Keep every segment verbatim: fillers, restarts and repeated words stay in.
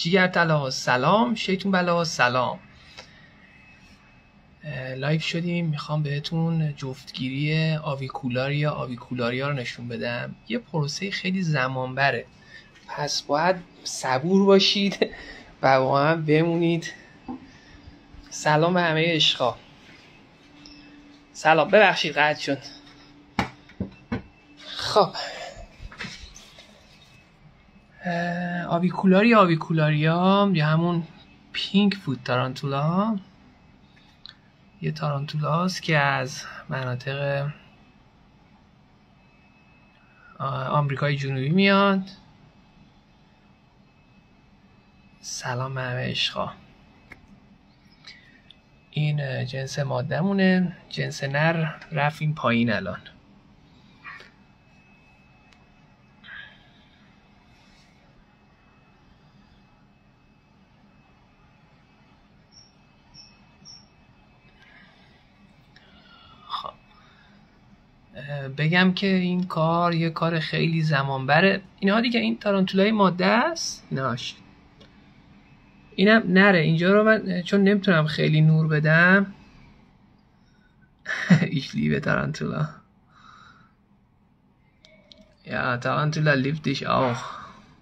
جیگر طلا سلام، شیطون بلا سلام. لایف شدیم، میخوام بهتون جفتگیری آویکولاریا آویکولاریا رو نشون بدم. یه پروسه خیلی زمان بره، پس باید صبور باشید و با هم بمونید. سلام به همه عشقا. سلام، ببخشید قطع شد. خب آویکولاریا آویکولاریا یا همون پینک فوت تارانتولا یه تارانتولاست که از مناطق آمریکای جنوبی میاد. سلام همه عشقا. این جنس ماده‌مونه، جنس نر رفت این پایین الان. بگم که این کار یه کار خیلی زمان بره. اینها دیگه این تارانتولای ماده است. ایناش اینم نره. اینجا رو من چون نمیتونم خیلی نور بدم ایش لیوه تارانتولا یا تارانتولا لیفتش آخ.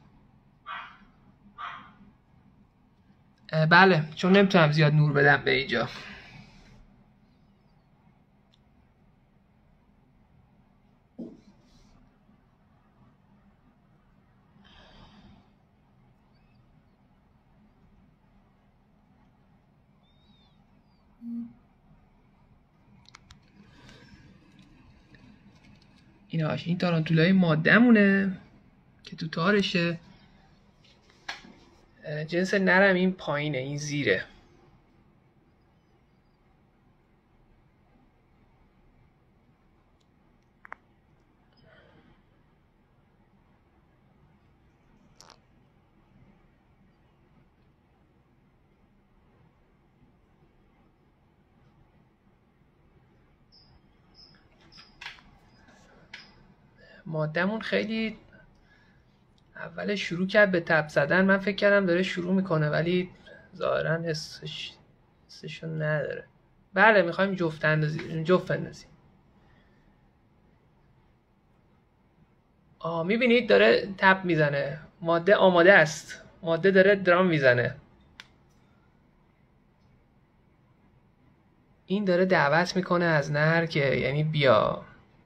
بله چون نمیتونم زیاد نور بدم به اینجا. ایناش این تارانتولای ماده‌مونه که تو تارشه. جنس نرم این پایینه، این زیره. ماده‌مون خیلی اول شروع کرد به تب زدن. من فکر کردم داره شروع میکنه ولی ظاهرا حسش حسشو نداره. بله میخوایم جفت اندازی جفت اندازی. آه میبینید داره تب میزنه. ماده آماده است. ماده داره درام میزنه. این داره دعوت میکنه از نر که یعنی بیا.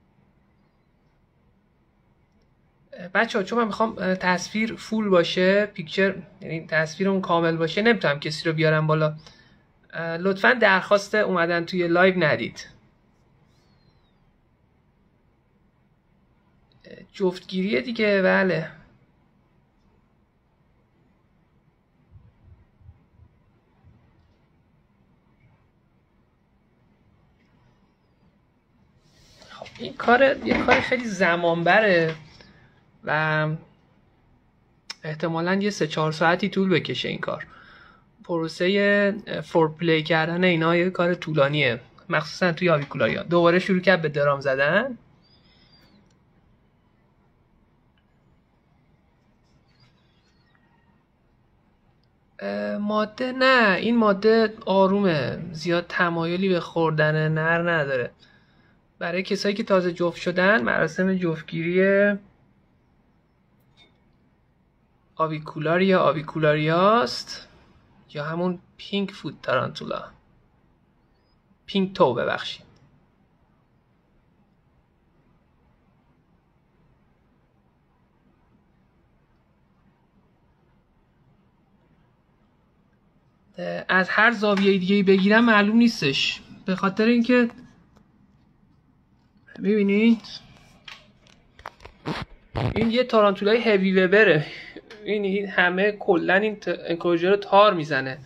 بچه ها چون من میخوام تصویر فول باشه، پیکچر یعنی تصویرمون کامل باشه، نمیتونم کسی رو بیارم بالا. لطفا درخواست اومدن توی لایو ندید. جفتگیریه دیگه. بله خب این کار یه کار خیلی زمان بره و احتمالاً یه سه چهار ساعتی طول بکشه. این کار پروسه فور پلی کردن اینا یه کار طولانیه، مخصوصا توی آویکولاریا. دوباره شروع کرد به درام زدن. ماده نه، این ماده آرومه، زیاد تمایلی به خوردن نر نداره. برای کسایی که تازه جفت شدن مراسم جفتگیری آویکولاریا آویکولاریاست یا همون پینک فوت تارانتولا، پینک تو ببخشید. از هر زاویه دیگه بگیرم معلوم نیستش، به خاطر اینکه میبینید این یه تارانتولای هیوی وبره. این همه کلن این انکلوژر رو تار میزنه.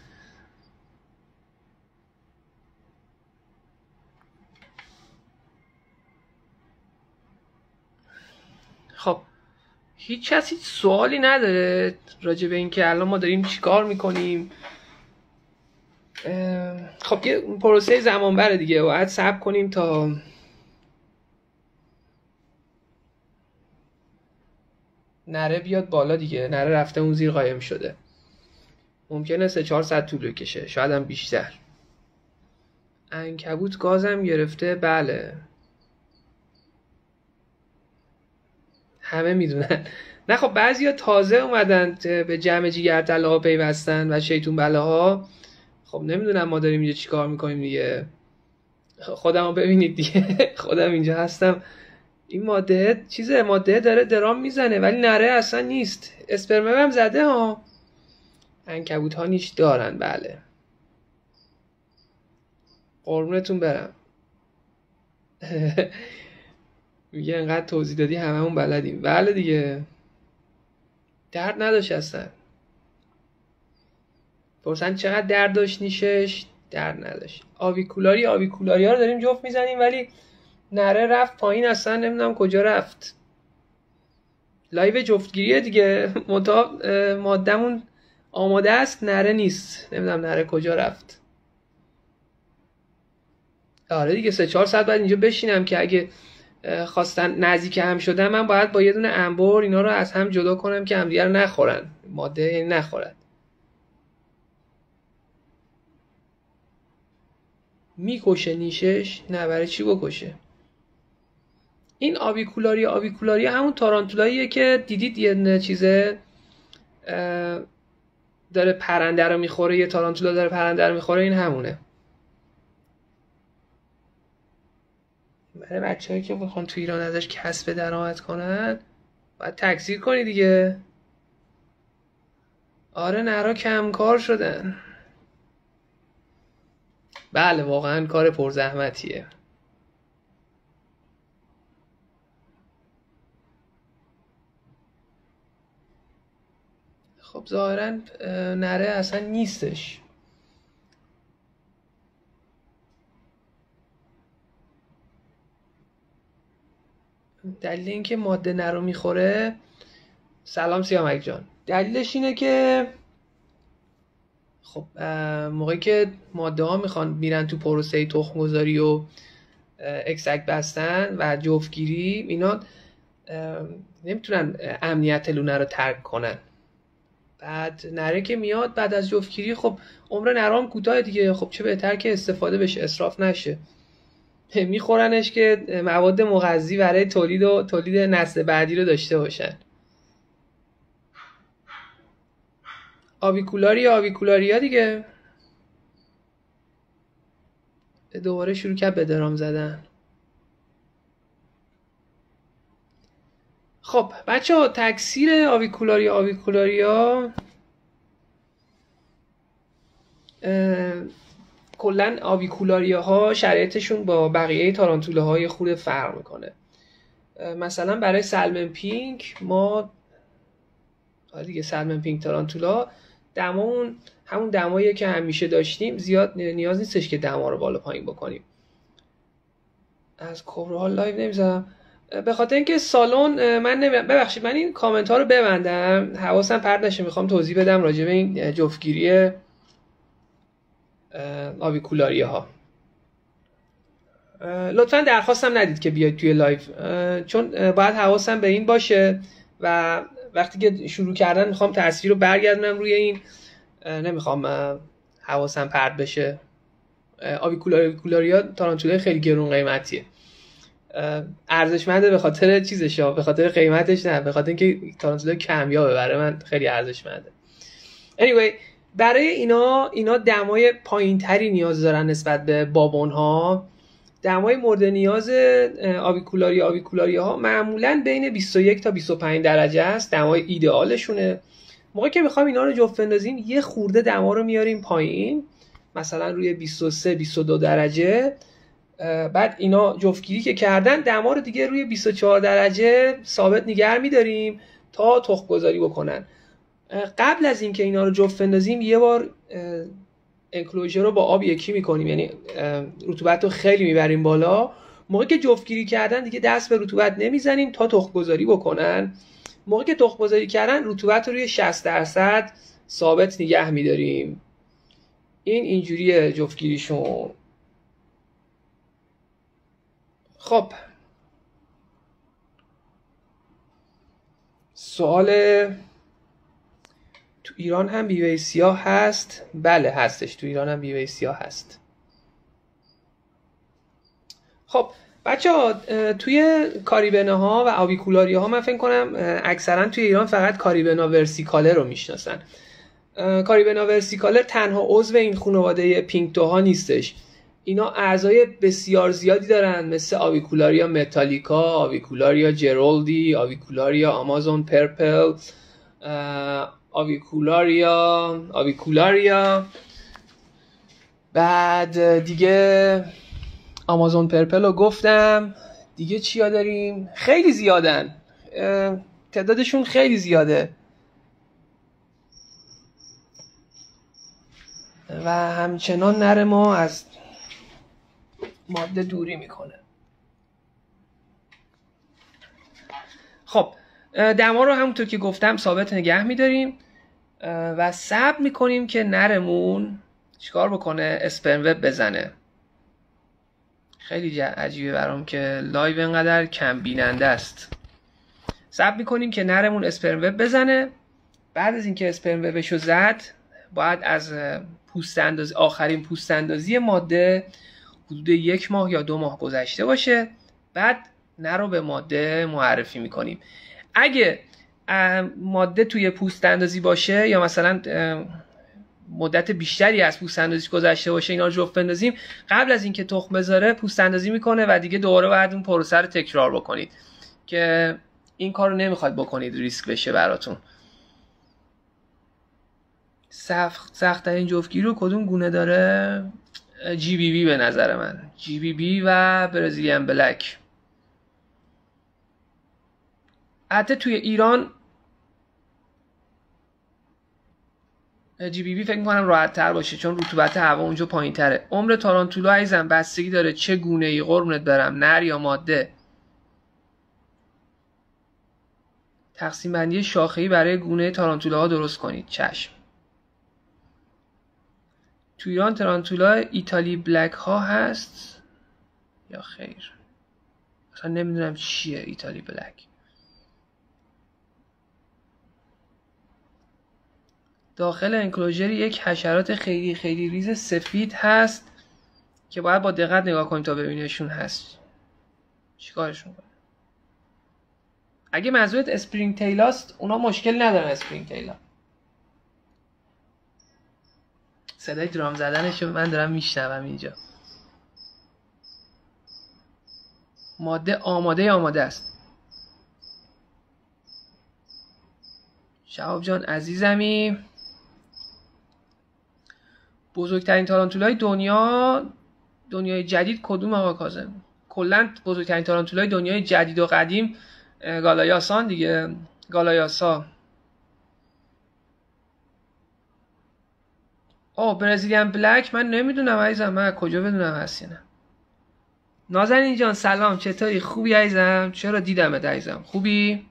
خب هیچ کسی سوالی نداره راجع به این که الان ما داریم چیکار میکنیم؟ خب یه پروسه زمان بره دیگه، باید صبر کنیم تا نره بیاد بالا دیگه. نره رفته اون زیر قایم شده. ممکنه سه چهار ساعت طول بکشه، شاید هم بیشتر. عنکبوت گازم گرفته، بله همه میدونن. نه خب بعضیا تازه اومدن به جمع جیگرطلاها پیوستن و شیطون بلاها. خب نمیدونم ما داریم اینجا چیکار میکنیم دیگه. خودمو ببینید دیگه. خودم اینجا هستم، این ماده چیزه، ماده داره درام میزنه ولی نره اصلا نیست. اسپرمم هم زده ها. عنکبوت ها نیش دارن، بله قربونتون برم. میگه انقدر توضیح دادی هممون بلدیم. بله دیگه، درد نداشت اصلا. پرسن چقدر درد داشت نیشش؟ درد نداشت. آویکولاری آویکولاری ها رو داریم جفت میزنیم ولی نره رفت پایین، اصلا نمیدونم کجا رفت. لایو جفتگیریه دیگه، منتها مادمون آماده است، نره نیست، نمیدونم نره کجا رفت. آره دیگه سه چهار ساعت بعد اینجا بشینم که اگه خواستن نزدیک هم شدن من باید با یه دونه انبر اینا رو از هم جدا کنم که همدیگه رو نخورن، ماده یعنی نخورن. میکشه نیشش؟ نه برای چی بکشه؟ این آویکولاری آویکولاری همون تارانتولاییه که دیدید یه چیزه داره پرنده رو میخوره، یه تارانتولا داره پرنده رو میخوره، این همونه. برای بچه‌هایی که بخوان تو ایران ازش کسب درآمد کنن باید تکثیر کنی دیگه. آره نرا کم کار شدن. بله واقعا کار پرزحمتیه. خب ظاهرا نره اصلا نیستش. دلیل اینکه ماده نرو میخوره، سلام سیامک جان، دلیلش اینه که خب موقعی که ماده ها میخوان میرن تو پروسه تخم گذاری و اکسک بستن و جفتگیری، اینا نمیتونن امنیت لونه رو ترک کنن. بعد نره که میاد بعد از جفتگیری، خب عمر نرام کوتاه دیگه، خب چه بهتر که استفاده بشه، اسراف نشه. میخورنش که مواد مغذی برای تولید و تولید نسل بعدی رو داشته باشن. آویکولاری آویکولاری ها دیگه. دوباره شروع کرد به درام زدن. خب بچه ها تکثیر آویکولاری آویکولاری ها کلن آویکولاری ها شرایطشون با بقیه تارانتوله های خود فرق میکنه. مثلا برای سلمن پینک ما دیگه سلمن پینک تارانتولا دمامون همون دماییه که همیشه داشتیم، زیاد نیاز نیستش که دما رو بالا پایین بکنیم. از کبرها لایو نمیذارم به خاطر اینکه سالن من نمی... ببخشید من این کامنت ها رو ببندم، حواسم پرت نشه، میخوام توضیح بدم راجع به این جفتگیری آویکولاری ها. لطفا درخواستم ندید که بیاید توی لایو، چون باید حواسم به این باشه و وقتی که شروع کردن میخوام تصویر رو برگردونم روی این، نمیخوام حواسم پرت بشه. آویکولاری آویکولاری ها تارانتولای خیلی گرون قیمتیه، ارزشمنده به خاطر چیزش ها، به خاطر قیمتش نه، به خاطر اینکه تارانتولای کمیابه، برای من خیلی ارزشمنده. anyway برای اینا اینا دمای پایینتری نیاز دارن نسبت به بابون ها. دمای مورد نیاز آویکولاری آویکولاری ها معمولا بین بیست و یک تا بیست و پنج درجه است، دمای ایدئالشونه. موقعی که میخوایم اینا رو جفت بندازیم یه خورده دما رو میاریم پایین، مثلا روی بیست و سه بیست و دو درجه. بعد اینا جفتگیری که کردن دما رو دیگه روی بیست و چهار درجه ثابت نگه می‌داریم تا تخم گذاری بکنن. قبل از اینکه اینا رو جفت بندازیم یه بار انکلوژر رو با آب یکی میکنیم، یعنی رطوبت رو خیلی میبریم بالا. موقعی که جفتگیری کردن دیگه دست به رطوبت نمیزنیم تا تخم گذاری بکنن. موقعی که تخم گذاری کردن رطوبت رو روی شصت درصد ثابت نگه میداریم. این اینجوریه جفتگیریشون. خب سوال تو ایران هم بیوه سیاه هست؟ بله هستش، تو ایران هم بیوه سیاه هست. خب بچه ها، توی کاریبنه ها و آویکولاری ها من فکر کنم اکثرا توی ایران فقط کاریبنا ورسیکاله رو میشناسن. کاریبنا ورسیکاله تنها عضو این خانواده پینکتو ها نیستش، اینا اعضای بسیار زیادی دارن، مثل آویکولاریا متالیکا، آویکولاریا جرولدی، آویکولاریا آمازون پرپل، آویکولاریا آویکولاریا بعد دیگه آمازون پرپل رو گفتم، دیگه چیا داریم؟ خیلی زیادن، تعدادشون خیلی زیاده و همچنان نر ما از ماده دوری میکنه. خب دما رو همونطور که گفتم ثابت نگه میداریم و صبر میکنیم که نرمون چیکار بکنه؟ اسپرم وب بزنه. خیلی عجیبه برام که لایو اینقدر کم بیننده است. صبر میکنیم که نرمون اسپرم وب بزنه. بعد از اینکه اسپرم وبشو زد، باید از پوست اندازی، آخرین پوست اندازی ماده حدود یک ماه یا دو ماه گذشته باشه. بعد نر رو به ماده معرفی میکنیم. اگه ماده توی پوست اندازی باشه یا مثلا مدت بیشتری از پوست اندازی گذشته باشه، اینا رو جفت بندازیم، قبل از اینکه تخم بذاره پوست اندازی میکنه و دیگه دوباره باید اون پروسه رو تکرار بکنید که این کار رو نمیخواد بکنید، ریسک بشه براتون. سخت سخت ترین جفتگیری رو کدوم گونه داره؟ جی بی بی به نظر من، جی بی بی و برزیلیان بلک. حتی توی ایران جی بی بی فکر می‌کنم راحت تر باشه چون رطوبت هوا اونجا پایین تره. عمر تارانتولا عزیزم بستگی داره چه گونه ای قربونت برم، نر یا ماده. تقسیم بندی شاخه‌ای برای گونه تارانتولا ها درست کنید. چشم. تو ایران تارانتولا ایتالی بلک ها هست یا خیر؟ اصلا نمیدونم چیه ایتالی بلک. داخل انکلوژر یک حشرات خیلی خیلی ریز سفید هست که باید با دقت نگاه کنیم تا ببینیمشون هست. چیکارشون کنیم؟ اگه منظورت اسپرینگ تیلاست، اونا مشکل ندارن. اسپرینگ تیلا صدای درام زدنشو من دارم میشنوم اینجا. ماده آماده آماده است. شهاب جان عزیزمی، بزرگترین تارانتولای دنیا دنیای جدید کدوم آقا کاظم؟ کلا بزرگترین تارانتولای دنیای جدید و قدیم گالایاسان دیگه، گالایاسا. آه برزیلیان بلک من نمیدونم عزیزم، من کجا بدونم هست یا نه. نازنین جان سلام، چطوری؟ خوبی عزیزم؟ چرا دیدمت عزیزم؟ خوبی؟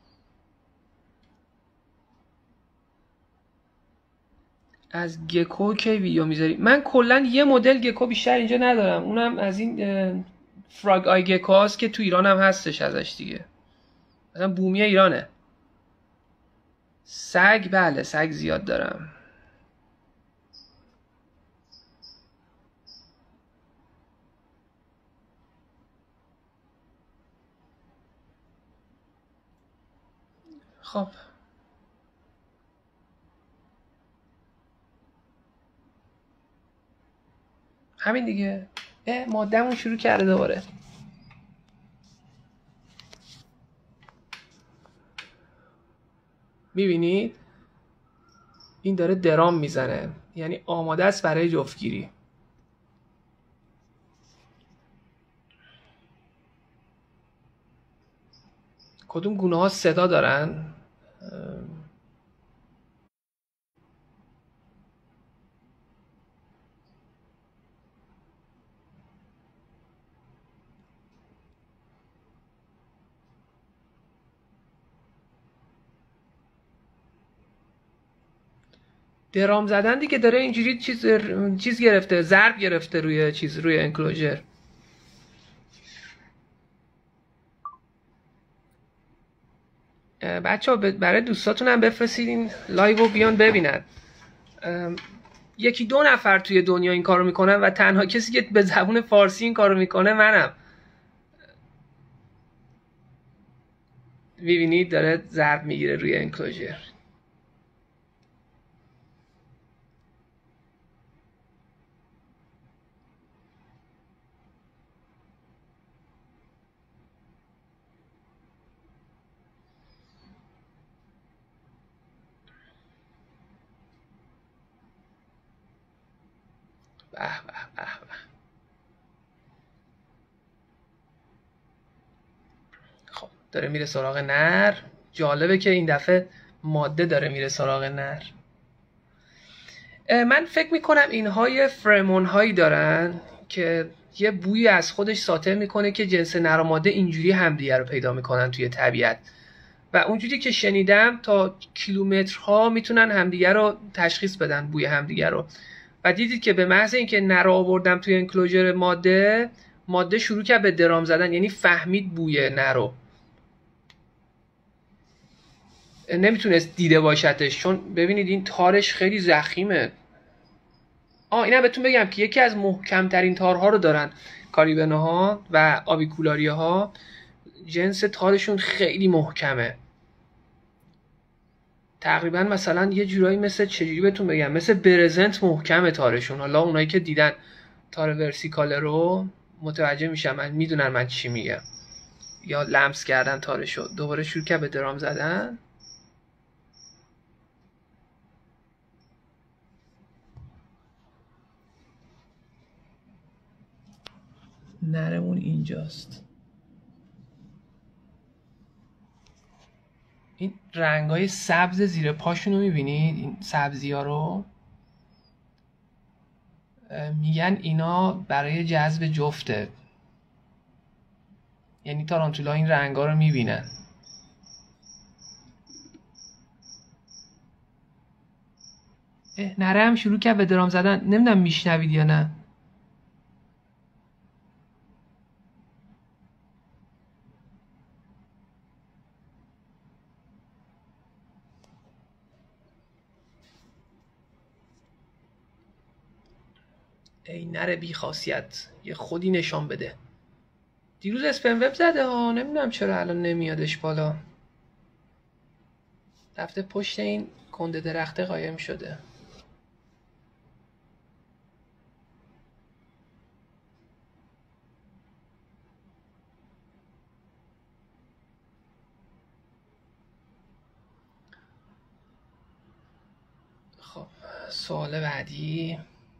از گکو کی ویدیو میذاری؟ من کلا یه مدل گکو بیشتر اینجا ندارم، اونم از این فراگ آی گکو هاست که تو ایران هم هستش ازش دیگه، مثلا بومی ایرانه. سگ بله سگ زیاد دارم. خب همین دیگه. اه مادهمون شروع کرده دوباره. میبینید این داره درام میزنه، یعنی آماده است برای جفتگیری. کدوم گونه ها صدا دارن؟ درام زدن دیگه، داره اینجوری چیز چیز گرفته، ضرب گرفته روی چیز، روی انکلوژر. بچه ها برای دوستاتون هم بفرستید این لایو رو بیان ببینن. یکی دو نفر توی دنیا این کارو میکنن و تنها کسی که به زبون فارسی این کارو میکنه منم. میبینید داره ضرب میگیره روی انکلوژر. به به به به. خب داره میره سراغ نر. جالبه که این دفعه ماده داره میره سراغ نر. من فکر میکنم اینها یه فرمون هایی دارن که یه بویی از خودش ساطع میکنه که جنس نر و ماده اینجوری همدیگه رو پیدا میکنن توی طبیعت و اونجوری که شنیدم تا کیلومترها میتونن همدیگه رو تشخیص بدن، بوی همدیگه رو. و دیدید که به محض اینکه نر رو آوردم توی انکلوژر ماده، ماده شروع کرد به درام زدن، یعنی فهمید بوی نر رو. نمیتونست دیده باشدش چون ببینید این تارش خیلی ضخیمه. آه اینم بهتون بگم که یکی از محکمترین تارها رو دارن کاریبنه ها و آبیکولاریه ها. جنس تارشون خیلی محکمه، تقریبا مثلا یه جورایی مثل چجوری بهتون بگم، مثل برزنت محکمه تارشون. حالا اونایی که دیدن تار ورسیکاله رو متوجه میشن، من میدونن من چی میگم، یا لمس کردن تارشو. دوباره شروع کرد به درام زدن. نرمون اینجاست. این رنگای سبز زیر پاشون رو میبینید؟ این سبزی ها رو میگن اینا برای جذب جفته، یعنی تارانتولا این رنگا رو میبینن. نره هم شروع کرد به درام زدن. نمیدونم میشنوید یا نه. ای نره بی خاصیت، یه خودی نشان بده. دیروز اسپن وب زده ها، نمیدونم چرا الان نمیادش بالا. رفته پشت این کنده درخته قایم شده. خب سوال بعدی.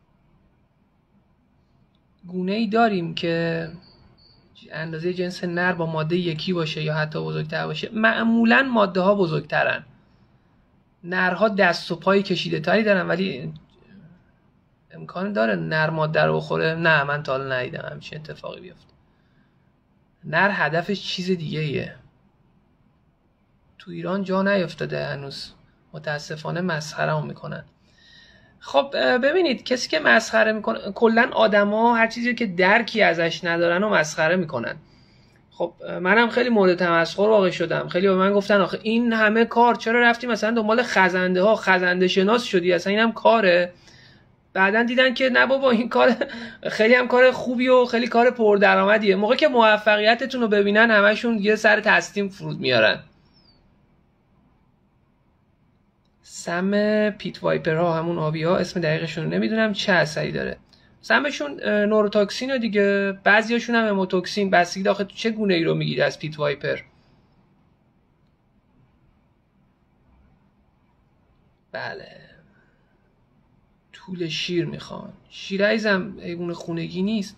گونه ای داریم که اندازه جنس نر با ماده یکی باشه یا حتی بزرگتر باشه؟ معمولا ماده ها بزرگترن. نرها دست و پای کشیده تری دارن، ولی امکان داره نر ماده رو بخوره؟ نه من تا حالا ندیدم همچین اتفاقی بیفته. نر هدفش چیز دیگه ایه. تو ایران جا نیفتاده هنوز، متاسفانه مسخره هم میکنن. خب ببینید کسی که مسخره میکنه، کلا آدما هر چیزی که درکی ازش ندارن و مسخره میکنن. خب منم خیلی مورد تمسخر واقع شدم. خیلی به من گفتن آخه این همه کار چرا رفتی مثلا دنبال خزنده ها، خزنده شناس شدی، اصلا اینم کاره. بعدن دیدن که نه بابا این کار خیلی هم کار خوبی و خیلی کار پردرآمدیه. موقعی که موفقیتتون رو ببینن همشون یه سر تسلیم فرود میارن. سم پیت وایپر ها، همون آبی ها، اسم دقیقشون رو نمیدونم چه اثری داره. سمشون نوروتوکسین دیگه، بعضیاشون هم هموتوکسین. بستگی داخل تو چه گونه ای رو میگیری از پیت وایپر. بله طول شیر میخوان. شیر عزیزم حیوان خونگی نیست.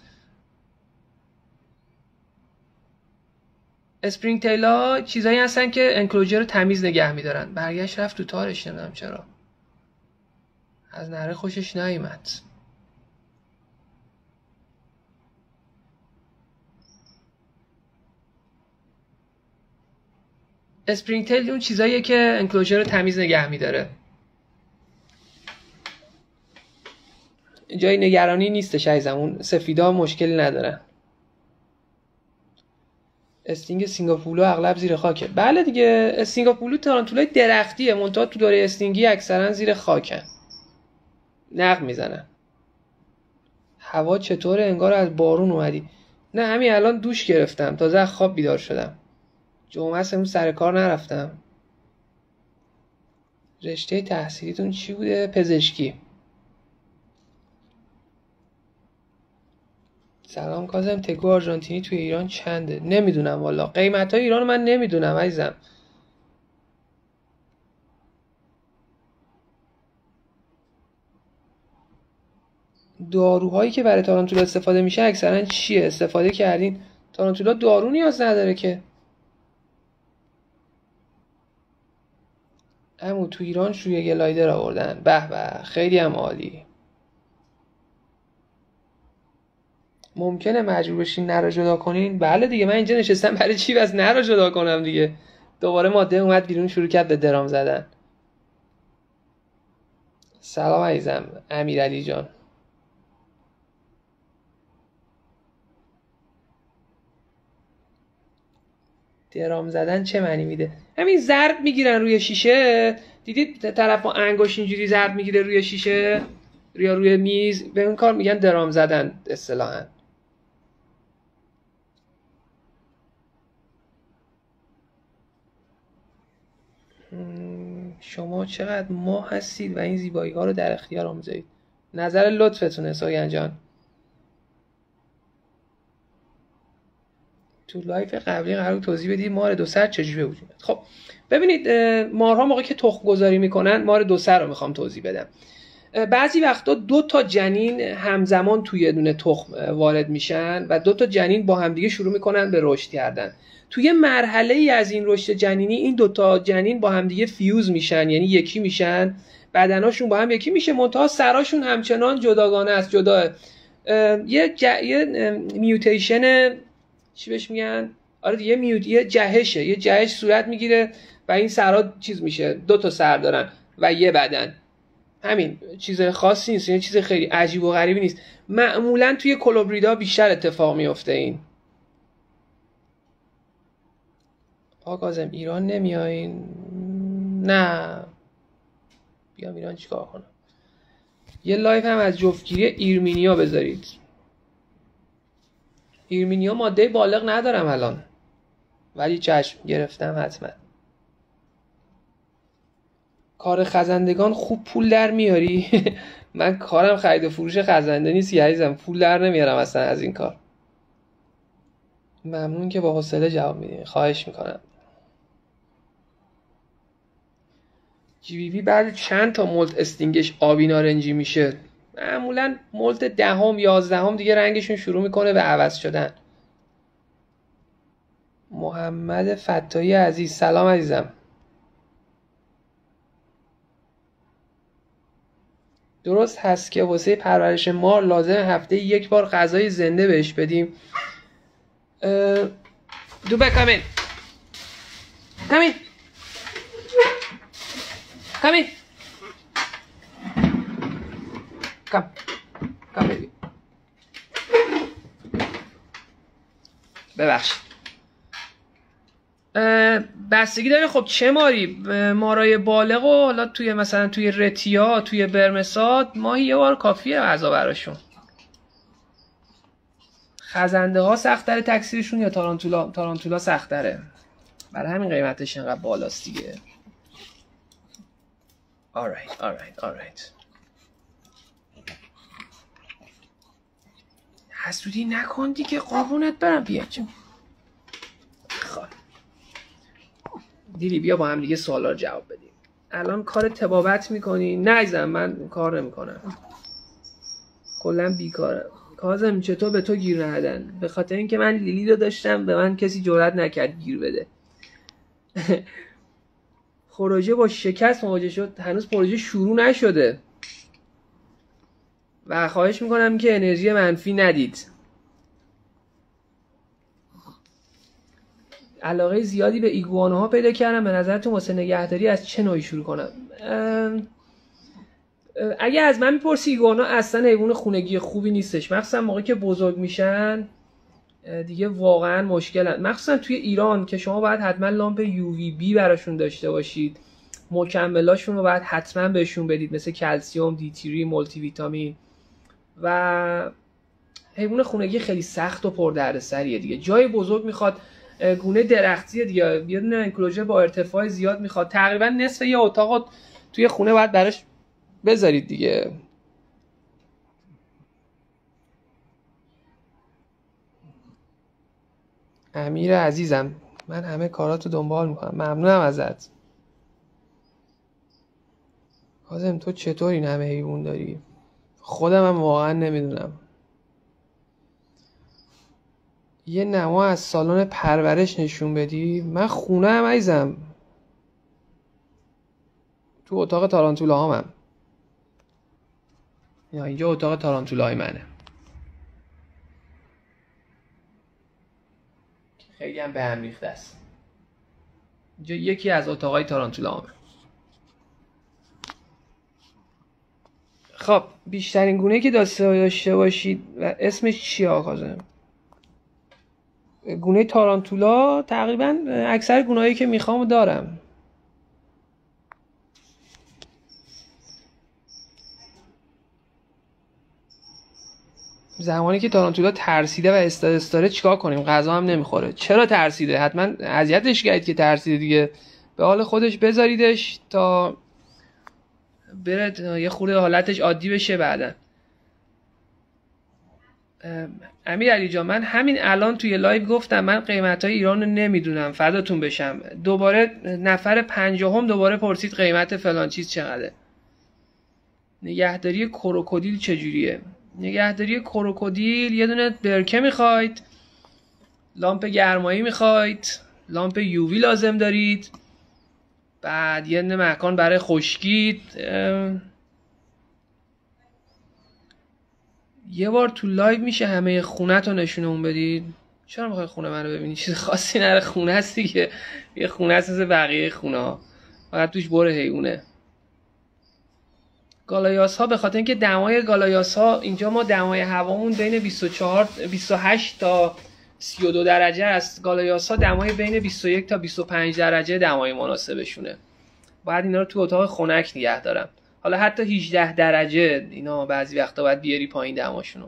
اسپرینگ تیلا چیزایی هستن که انکلوژر رو تمیز نگه میدارن. برگشت رفت تو تارش، نمیدونم چرا از نره خوشش نیومد. اسپرینگ تیل اون چیزاییه که انکلوژر رو تمیز نگه میداره. جای نگرانی نیستش عزیزم، اون سفیدا مشکلی ندارن. استینگ سینگاپولو اغلب زیر خاکه. بله دیگه، سینگاپولو تارانتولای درختیه، منتها تو دوره استینگی اکثرا زیر خاکن، نق میزنن. هوا چطوره؟ انگار از بارون اومدی. نه همین الان دوش گرفتم، تازه از خواب بیدار شدم. جمعه است امروز سر کار نرفتم. رشته تحصیلیتون چی بوده؟ پزشکی. سلام کاظم، تکو آرژانتینی توی ایران چنده؟ نمیدونم والا، قیمت های ایران من نمیدونم عزیزم. داروهایی که برای تارانتولا استفاده میشه اکثرا چیه؟ استفاده کردین؟ تارانتولا دارو نیاز نداره که. همون تو ایران شویه گلایدر آوردن. به به، خیلی هم عالی. ممکنه مجبور بشین نرا جدا کنین؟ بله دیگه، من اینجا نشستم برای چی بس نرا جدا کنم دیگه. دوباره ماده اومد بیرون شروع کرد به درام زدن. سلام عزیزم امیرعلی جان. درام زدن چه معنی میده؟ همین ضرب میگیرن روی شیشه، دیدید طرف با انگوش اینجوری ضرب میگیره روی شیشه یا روی میز، به اون کار میگن درام زدن اصطلاحاً. شما چقدر ماه هستید و این زیبایی ها رو در اختیار میذارید. نظر لطفتونه سوگن جان. تو لایف قبلی قرار توضیح بدید مار دو سر چجوری به وجود میاد. خب ببینید، مارها موقعی که تخم گذاری میکنن، مار دو سر رو میخوام توضیح بدم. بعضی وقتا دو تا جنین همزمان توی دونه تخم وارد میشن و دو تا جنین با همدیگه شروع میکنن به رشد کردن. توی مرحله ای از این رشد جنینی این دو تا جنین با همدیگه فیوز میشن، یعنی یکی میشن، بدناشون با هم یکی میشه، منتها سراشون همچنان جداگانه است، جدا. یه, ج... یه میوتیشن چی بهش میگن؟ آره دیگه، میوت یه جهشه، یه جهش صورت میگیره و این سرها چیز میشه، دو تا سر دارن و یه بدن. همین، چیز خاصی نیست، یه چیز خیلی عجیب و غریبی نیست. معمولا توی کولوبریدا بیشتر اتفاق میفته این. آقا کاظم ایران نمیایین؟ نه بیام ایران چیکار کنم؟ یه لایف هم از جفتگیری ایرمینیا بذارید. ایرمینیا ماده بالغ ندارم الان، ولی چشم گرفتم حتما. کار خزندگان خوب پول در میاری؟ من کارم خرید و فروش خزنده نیست یه عزیزم، پول در نمیارم اصلا از این کار. ممنون که با حوصله جواب میدین، خواهش میکنم. جی بی بی بعد چند تا مولت استینگش آبی نارنجی میشه؟ معمولا مولت دهم یازدهم دیگه رنگشون شروع میکنه به عوض شدن. محمد فتایی عزیز، سلام عزیزم. درست هست که واسه پرورش مار لازم هفته یک بار غذای زنده بهش بدیم. دو بک کامین کامین کامین کام کام بیبی. ببخشید، بستگی داره خب چه ماری. مارای بالغ و حالا توی مثلا توی رتیا، توی برمسات ماهی یه بار کافیه غذا براشون. خزنده ها سخت تره تکثیرشون یا تارانتولا؟ تارانتولا سخت تره، برای همین قیمتش اینقدر بالاست دیگه. alright alright alright حسودی نکن دیگه قربونت برم. بیا جون. خب دیدی، بیا با هم دیگه سوالا رو جواب بدیم. الان کار طبابت میکنی؟ نه عزیزم من کار نمیکنم، کلا بیکارم. کاظم چطور به تو گیر ندادن؟ به خاطر اینکه من لیلی رو داشتم، به من کسی جرئت نکرد گیر بده. پروژه با شکست مواجه شد، هنوز پروژه شروع نشده و خواهش میکنم که انرژی منفی ندید. علاقه زیادی به ایگوانوها پیدا کردم. به نظرتون واسه نگهداری از چه نوعی شروع کنم؟ اگه از من میپرسی، ایگوانا اصلا حیوان خونگی خوبی نیستش، مخصوصا موقعی که بزرگ میشن. دیگه واقعا مشکلن، مخصوصا توی ایران که شما باید حتما لامپ یو وی بی براشون داشته باشید، مکملاشون رو باید حتما بهشون بدید مثل کلسیوم، دی تری، مولتی ویتامین. و حیوان خونگی خیلی سخت و پردردسریه دیگه، جای بزرگ میخواد، گونه درختیه دیگه، یه دونه انکلوژر با ارتفاع زیاد میخواد، تقریبا نصف یه اتاق توی خونه باید براش بذارید دیگه. امیر عزیزم، من همه کاراتو دنبال میکنم، ممنونم ازت. کاظم تو چطور این همه حیوان داری؟ خودم هم واقعا نمیدونم. یه نما از سالن پرورش نشون بدی؟ من خونه هم عزیزم، تو اتاق تارانتولا هامم. یا اینجا اتاق تارانتولا های منه، خیلی هم به هم ریخته است. اینجا یکی از اتاقای تارانتولا هامه. خب بیشترین گونه‌ای که داشته باشید و اسمش چیه آقا کاظم؟ گونه تارانتولا تقریبا اکثر گونه‌هایی که میخوام دارم. زمانی که تارانتولا ترسیده و استاد استاره چیکار کنیم؟ غذا هم نمیخوره. چرا ترسیده؟ حتما اذیتش کردید که ترسیده دیگه، به حال خودش بذاریدش تا بره یه خورده حالتش عادی بشه بعدن. امیر علی جان، من همین الان توی لایو گفتم من قیمت‌های ایران رو نمیدونم، فداتون بشم. دوباره نفر پنجاهم دوباره پرسید قیمت فلان چیز چقدره. نگهداری کروکودیل چجوریه؟ نگهداری کروکودیل یه دونه برکه میخواید، لامپ گرمایی میخواید، لامپ یووی لازم دارید، بعد یه دونه مکان برای خشکی. یه بار تو لایو میشه همه خونه تو نشونمون بدید؟ چرا میخوای خونه من رو ببینی؟ چیز خاصی نره، خونه هست دیگه، یه خونه هست مثل بقیه خونه ها، فقط توش بره حیونه. گالایاس ها به خاطر اینکه دمای گالایاس ها اینجا ما دمای هوامون بین بیست و چهار بیست و هشت تا سی و دو درجه است، گالایاس ها دمای بین بیست و یک تا بیست و پنج درجه دمای مناسبشونه. باید اینا رو تو اتاق خنک نگه دارم. حالا حتی هجده درجه اینا بعضی وقتا باید بیاری پایین دماشونو.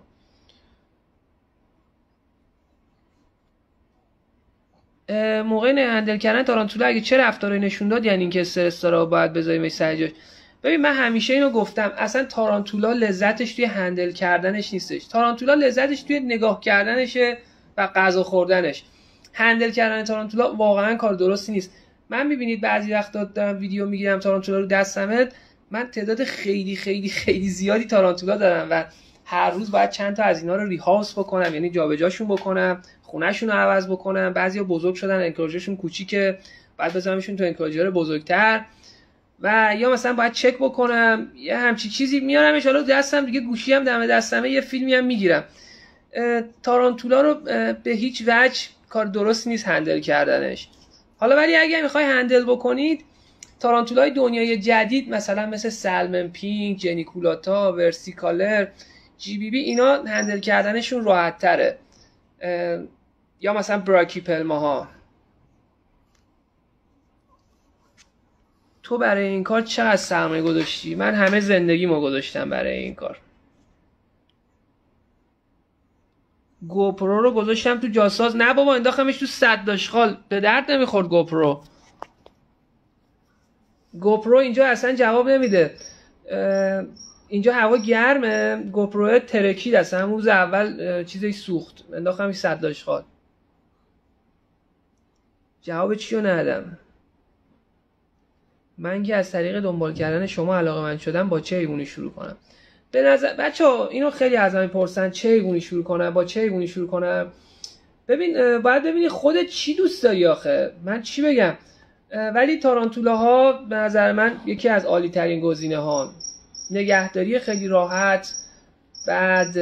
موقع هندل کردن تارانتولا اگه چه رفتاری نشون داد یعنی اینکه استرس داره باید بذاریمش سر جاش. ببین من همیشه اینو گفتم، اصلا تارانتولا لذتش توی هندل کردنش نیستش، تارانتولا لذتش توی نگاه کردنشه و غذا خوردنش. هندل کردن تارانتولا واقعا کار درستی نیست. من میبینید بعضی وقتا دارم ویدیو میگیرم تارانتولا رو دستمه، من تعداد خیلی خیلی خیلی زیادی تارانتولا دارم و هر روز باید چند تا از اینا رو ریهاوس بکنم، یعنی جابجاشون بکنم، خونهشون رو عوض بکنم. بعضیا بزرگ شدن، انکلوژرشون کوچیکه، بعد بذارمشون تو انکلوژر بزرگتر، و یا مثلا باید چک بکنم یه همچی چیزی میارمش حالا دستم دیگه، گوشی هم دم دستمه، یه فیلمی هم میگیرم. تارانتولا رو به هیچ وجه کار درست نیست هندل کردنش. حالا ولی اگه میخوای هندل بکنید، تارانتولای دنیای جدید مثلا مثل سلمن پینک، جنیکولاتا، ورسیکالر، جی بی بی، اینا هندل کردنشون راحت تره. یا مثلا براکیپلماها. تو برای این کار چقدر سرمایه گذاشتی؟ من همه زندگیمو گذاشتم برای این کار. گوپرو رو گذاشتم تو جاساز. نه بابا، انداختمش تو صد داشخال، به درد نمیخورد گوپرو. گوپرو اینجا اصلا جواب نمیده. اینجا هوا گرمه، گوپرو ترکید اصلا همون روز اول چیزی سوخت، انداختمش صد داشخال. جواب چی رو ندادم. من که از طریق دنبال کردن شما علاقه‌مند شدم، با چه حیوانی شروع کنم؟ به نظر بچه‌ها اینو خیلی از من میپرسن چه حیوانی شروع کنم، با چه حیوانی شروع کنم. ببین باید ببینی خودت چی دوست داری آخه. من چی بگم؟ ولی تارانتولاها به نظر من یکی از عالی ترین گزینه ها. نگهداری خیلی راحت، بعد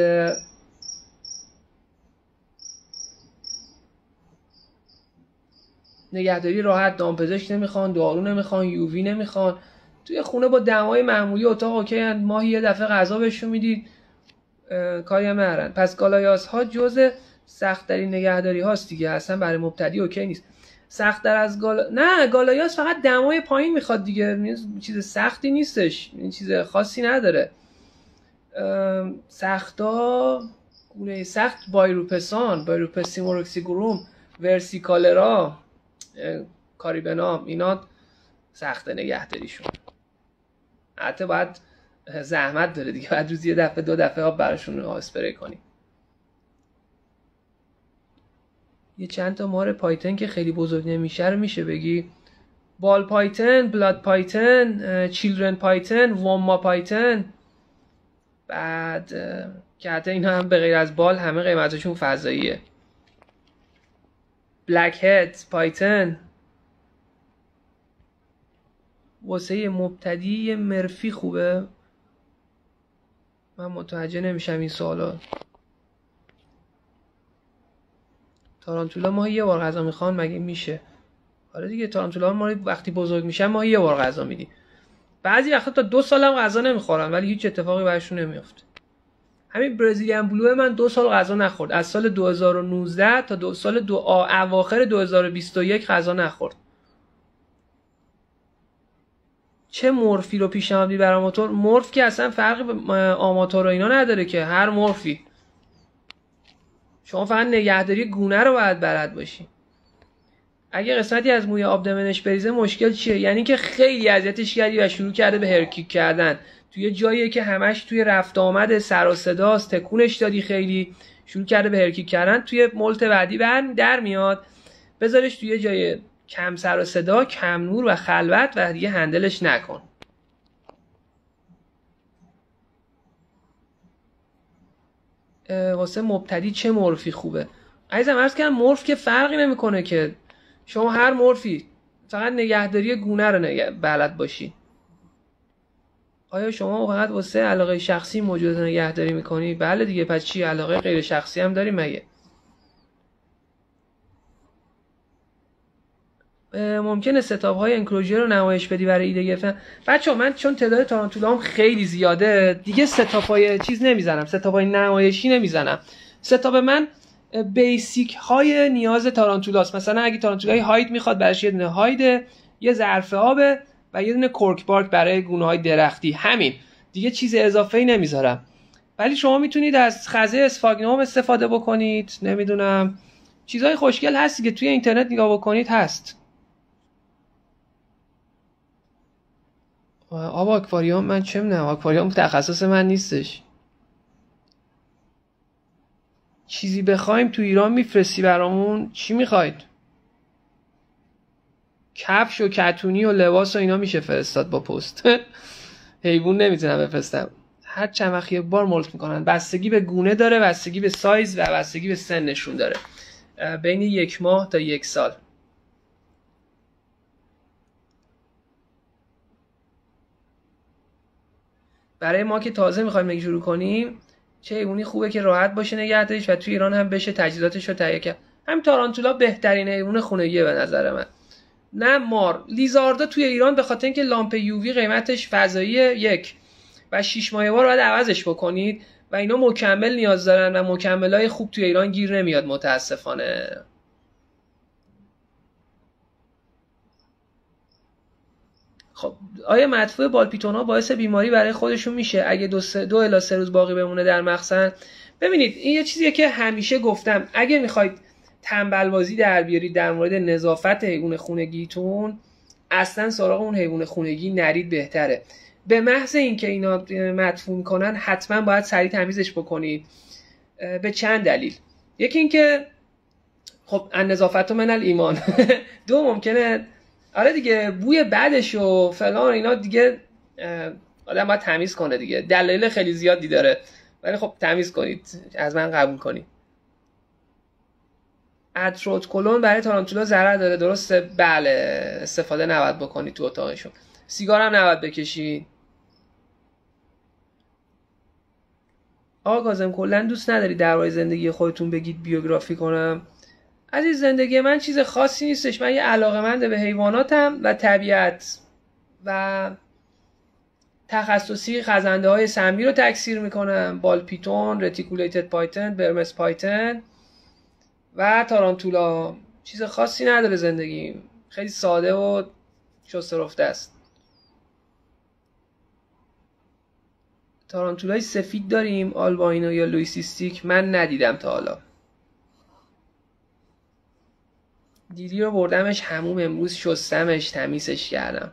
نگهداری راحت، دامپزشک نمیخوان، دارو نمیخوان، یووی نمیخوان، توی خونه با دمای معمولی اتاق اوکی، ماهی یه دفعه غذا بهشون میدید، کاری هم نرن. پس گالایاس ها جزء سخت ترین نگهداری هاست دیگه، اصلا برای مبتدی اوکی نیست. سخت در از گالا نه گالایاس فقط دمای پایین میخواد دیگه، چیز سختی نیستش، این چیز خاصی نداره. سختا گونه سخت بایروپسان، بایروپسیمورکسیگروم، ورسیکالرا، کاریبنام، اینا سخت نگهداریشون. حتی باید زحمت داره دیگه، بعد روزی یه دفعه دو دفعه آب براشون اسپری کنی. یه چند تا مار پایتن که خیلی بزرگ نمیشه رو میشه بگی؟ بال پایتن، بلاد پایتن، چیلدرن پایتن، وامما پایتن. بعد که حتی اینا هم به غیر از بال همه قیمتشون فضاییه. بلک هد پایتن. واسه مبتدی مرفی خوبه؟ من متوجه نمیشم این سوالا. تارانتولا ماهی یه بار غذا میخوان مگه میشه؟ آره دیگه، تارانتولا ما وقتی بزرگ میشن ماهی یه بار غذا میدی. بعضی وقتا تا دو سالم غذا نمیخورن ولی هیچ اتفاقی براشون نمیفته. همین برزیلیان بلو من دو سال غذا نخورد، از سال دو هزار و نوزده تا دو سال دو اواخر دو هزار و بیست و یک غذا نخورد. چه مورفی رو پیشنهاد میدی برای آماتور؟ مورف که اصلا فرقی به آماتور و اینا نداره که، هر مورفی. شما فقط نگهداری گونه رو باید بلد باشی. اگه قسمتی از موی آبدمنش بریزه مشکل چیه؟ یعنی که خیلی اذیتش کردی و شروع کرده به هرکیک کردن توی جایی که همش توی رفت آمد سر و صداست، تکونش دادی، خیلی شروع کرده به هرکیک کردن، توی مولت بعدی در میاد. بذارش توی جای کم سر و صدا، کم نور و خلوت و دیگه هندلش نکن. واسه مبتدی چه مورفی خوبه؟ عزیزم عرض کردم مورف که فرقی نمیکنه که، شما هر مورفی فقط نگهداری گونه رو نگه... بلد باشی. آیا شما فقط واسه علاقه شخصی موجود نگهداری میکنی؟ بله دیگه، پس چی علاقه غیر شخصی هم داری مگه؟ ممکنه ستاپ های انکلوژر رو نمایش بدی برای ایده گرفتن؟ بچه‌ها من چون تعداد تارانتولا هم خیلی زیاده دیگه ستاپ های چیز نمیزنم، ستاپ های نمایشی نمیزنم. ستاپ من بیسیک های نیاز تارانتولاست. مثلا اگه تارانتولای هاید میخواد براش یه دونه هاید، یه ظرف آبه و یه دونه کورک بارک برای گونه های درختی، همین دیگه چیز اضافه‌ای نمیذارم. ولی شما میتونید از خزه اسفاگنوم استفاده بکنید، نمیدونم چیزای خوشگل هستی که توی اینترنت نگاه بکنید هست. آب آکواریوم من چه میدونم، آکواریوم تخصص من نیستش. چیزی بخوایم تو ایران میفرستی برامون؟ چی میخواید؟ کفش و کتونی و لباس و اینا میشه فرستاد با پست. حیوان نمیتونم بفرستم. هر چند وقت یک بار مولت میکنن. بستگی به گونه داره، بستگی به سایز و بستگی به سنشون داره. بین یک ماه تا یک سال. برای ما که تازه میخوایم نگه شروع کنیم چه حیوانی خوبه که راحت باشه نگهداریش و توی ایران هم بشه تجهیزاتش رو تهیه کرد؟ همین تارانتولا بهترین حیوان خونگیه به نظر من. نه مار، لیزاردا توی ایران به خاطر اینکه لامپ یووی قیمتش فضاییه یک و شش ماه بار باید عوضش بکنید و اینا مکمل نیاز دارن و مکملای خوب توی ایران گیر نمیاد متاسفانه. خب آیا مدفوع بالپیتون‌ها باعث بیماری برای خودشون میشه اگه دو, سه دو الی سه روز باقی بمونه در مخزن؟ ببینید این یه چیزیه که همیشه گفتم، اگه میخواید تنبل بازی در بیارید در مورد نظافت حیوان خونگیتون، اصلا سراغ اون حیوان خونگی نرید، بهتره. به محض اینکه اینا مدفوع میکنن حتما باید سریع تمیزش بکنید به چند دلیل. یکی اینکه خب النظافت من الایمان. دو ممکنه آره دیگه بوی بدش و فلان اینا دیگه آدم باید تمیز کنه دیگه، دلایل خیلی زیادی داره ولی خب تمیز کنید، از من قبول کنید. اتروتکلون برای تارانتولا ضرر داره درسته؟ بله، استفاده نباید بکنید تو اتاقشون. سیگار هم نباید بکشید. آقا کاظم کلا دوست نداری درباره زندگی خودتون بگید بیوگرافی کنم؟ عزیز زندگی من چیز خاصی نیستش، من یه علاقه‌مند به حیواناتم و طبیعت و تخصصی خزنده های سمی رو تکثیر میکنم، بال پیتون، رتیکولیتد پایتن، برمس پایتن و تارانتولا چیز خاصی نداره زندگی، خیلی ساده و شسته رفته است. تارانتولای سفید داریم، آلباینو یا لویسیستیک من ندیدم تا حالا. دیدی رو بردمش حموم امروز، شستمش، تمیزش کردم.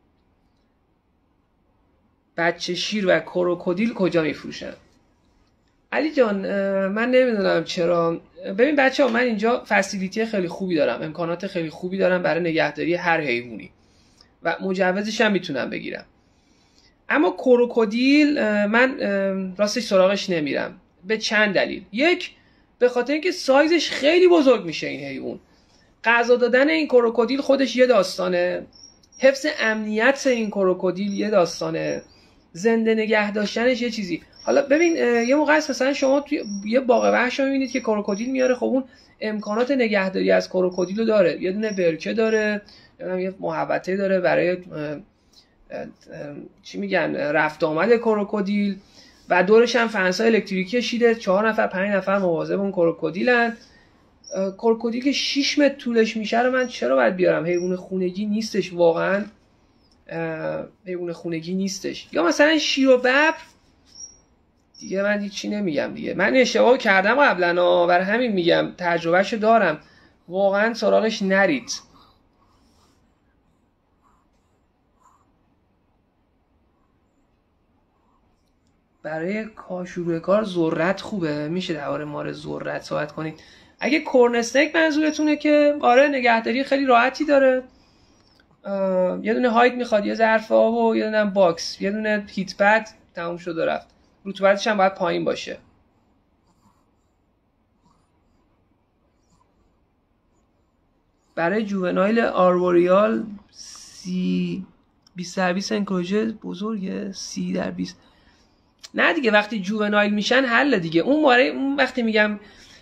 بچه شیر و کروکودیل کجا میفروشن؟ علی جان من نمیدونم چرا. ببین بچه ها، من اینجا فسیلیتی خیلی خوبی دارم، امکانات خیلی خوبی دارم برای نگهداری هر حیوانی و مجوزش هم میتونم بگیرم. اما کروکودیل من راستش سراغش نمیرم به چند دلیل. یک، به خاطر اینکه سایزش خیلی بزرگ میشه این حیوان. غذا دادن این کروکودیل خودش یه داستانه، حفظ امنیت این کروکودیل یه داستانه، زنده نگه داشتنش یه چیزی. حالا ببین یه موقع است مثلا شما توی یه باغ وحش میبینید که کروکودیل میاره، خب اون امکانات نگهداری از کروکودیل رو داره، یه دونه برکه داره، یه محوطه داره برای چی میگن رفت آمد کروکودیل و دورش هم فنس‌های الکتریکی شیده، چهار نفر پنج نفر مواظب اون کروکودیلن. کروکودیل که شش متر طولش میشه رو من چرا باید بیارم؟ حیوان خونگی نیستش واقعا، حیوان خونگی نیستش. یا مثلا شیر و ببر دیگه من هیچی نمیگم دیگه، من اشتباه کردم قبلا، برای همین میگم تجربهشو دارم، واقعا سراغش نرید. برای کاشوره کار ذرت خوبه، میشه درباره مار ذرت صحبت کنید. اگه کورن استیک منظورتونه که آره نگهداری خیلی راحتی داره، یه دونه هاید میخواد، یه ظرف آب و یه دونه باکس، یه دونه هیت پد، تموم شد و رفت. رطوبتش هم باید پایین باشه. برای جوونایل آربوریال سی بیست در بیست انکلوژر بزرگه، سی در بیست نه دیگه، وقتی جوونایل میشن حل دیگه. اون برای اون وقتی میگم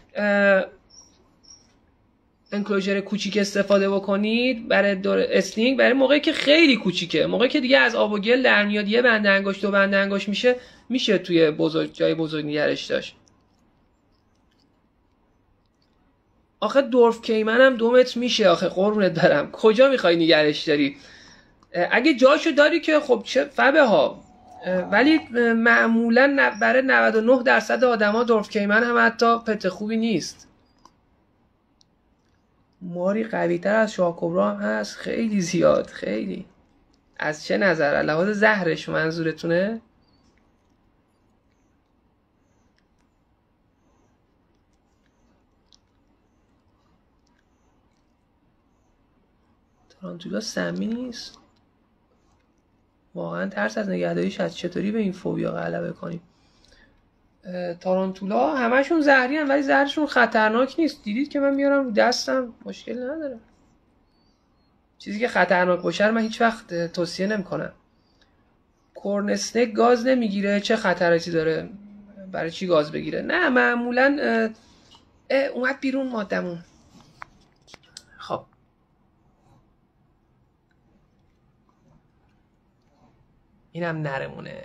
انکلوژر کوچیک استفاده بکنید برای دور اسلینگ، برای موقعی که خیلی کوچیکه، موقعی که دیگه از آب و گل در میاد، یه بند انگشت دو بند انگشت میشه، میشه توی بزرگ جای بزرگ نگرش داشت. آخه دورف کیمن هم دو متر میشه، آخه قربونت برم کجا میخوای نگرش داری؟ اگه جاشو داری که خب چه فبه ها، ولی معمولا برای نود و نه درصد آدما دورف کیمن هم حتی پت خوبی نیست. ماری قوی تر از شاکوبرا هم هست، خیلی زیاد. خیلی از چه نظر؟ لحاظ زهرش منظورتونه؟ تارانتولا سمی نیست؟ واقعا ترس از نگهداریش هست. چطوری به این فوبیا غلبه کنیم؟ تارانتولا همشون زهری هم، ولی زهرشون خطرناک نیست. دیدید که من میارم رو دستم، مشکل نداره. چیزی که خطرناک باشه من هیچ وقت توصیه نمیکنم. کورن اسنیک گاز نمیگیره، چه خطراتی داره؟ برای چی گاز بگیره؟ نه معمولا اومد بیرون مادمون. خب اینم نرمونه.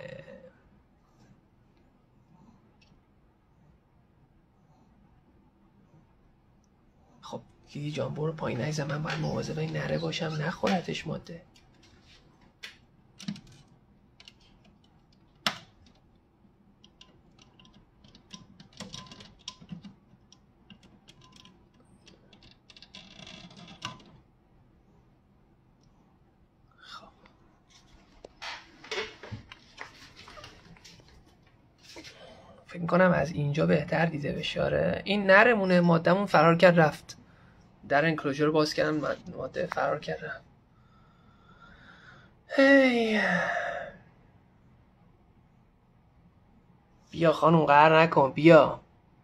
خب دیدی جان، برو پایین عزیزم، من باید مواظب این نره باشم نخورتش ماده. فکر کنم از اینجا بهتر دیده بشه. آره این نرمونه، مادمون فرار کرد رفت. در انکلوژر رو باز کردم، ماده فرار کرد رفت. هی بیا خانم قهر نکن، بیا.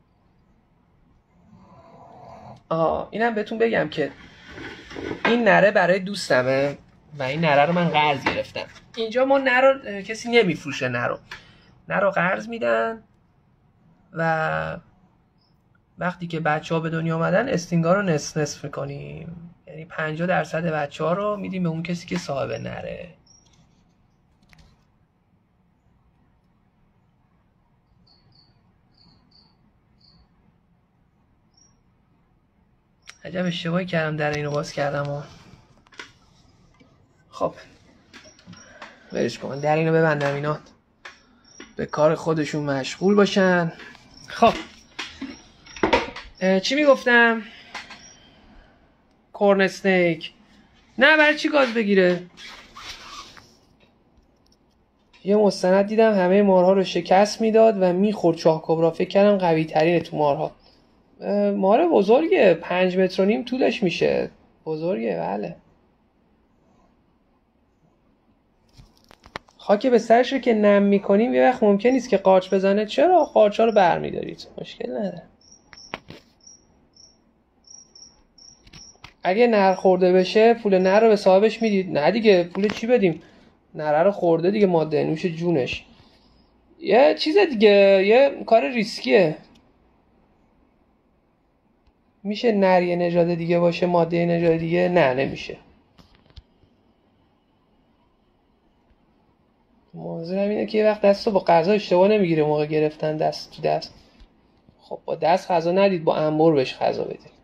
آه اینم بهتون بگم که این نره برای دوستمه و این نره رو من قرض گرفتم. اینجا ما نره کسی نمیفروشه، نرو نرو قرض میدن و وقتی که بچه ها به دنیا آمدن استینگا رو نصف نصف میکنیم، یعنی پنجاه درصد بچه ها رو میدیم به اون کسی که صاحب نره. عجب اشتباهی کردم در اینو باز کردم و. خب برش کن در اینو ببندم، اینا به کار خودشون مشغول باشن. خب چی میگفتم؟ کورن اسنیک نه برای چی گاز بگیره؟ یه مستند دیدم همه مارها رو شکست میداد و میخورد چاه کبرا. فکر کردم قوی ترینه تو مارها. مار بزرگه، پنج متر و نیم طولش میشه، بزرگه. بله خاک به سرش رو که نم میکنیم یه وقت ممکن نیست که قارچ بزنه. چرا؟ قارچ ها رو برمیدارید، مشکل نداره. اگه نر خورده بشه پول نر رو به صاحبش میدید؟ نه دیگه، پول چی بدیم؟ نره رو خورده دیگه، ماده نوش جونش. یه چیز دیگه، یه کار ریسکیه. میشه نر یه نژاد دیگه باشه ماده یه نژاد دیگه؟ نه نمیشه. منظورم اینه که یه وقت دستو با غذا اشتباه نمیگیره موقع گرفتن دست تو دست. خب با دست غذا ندید، با انبر بهش غذا بدید.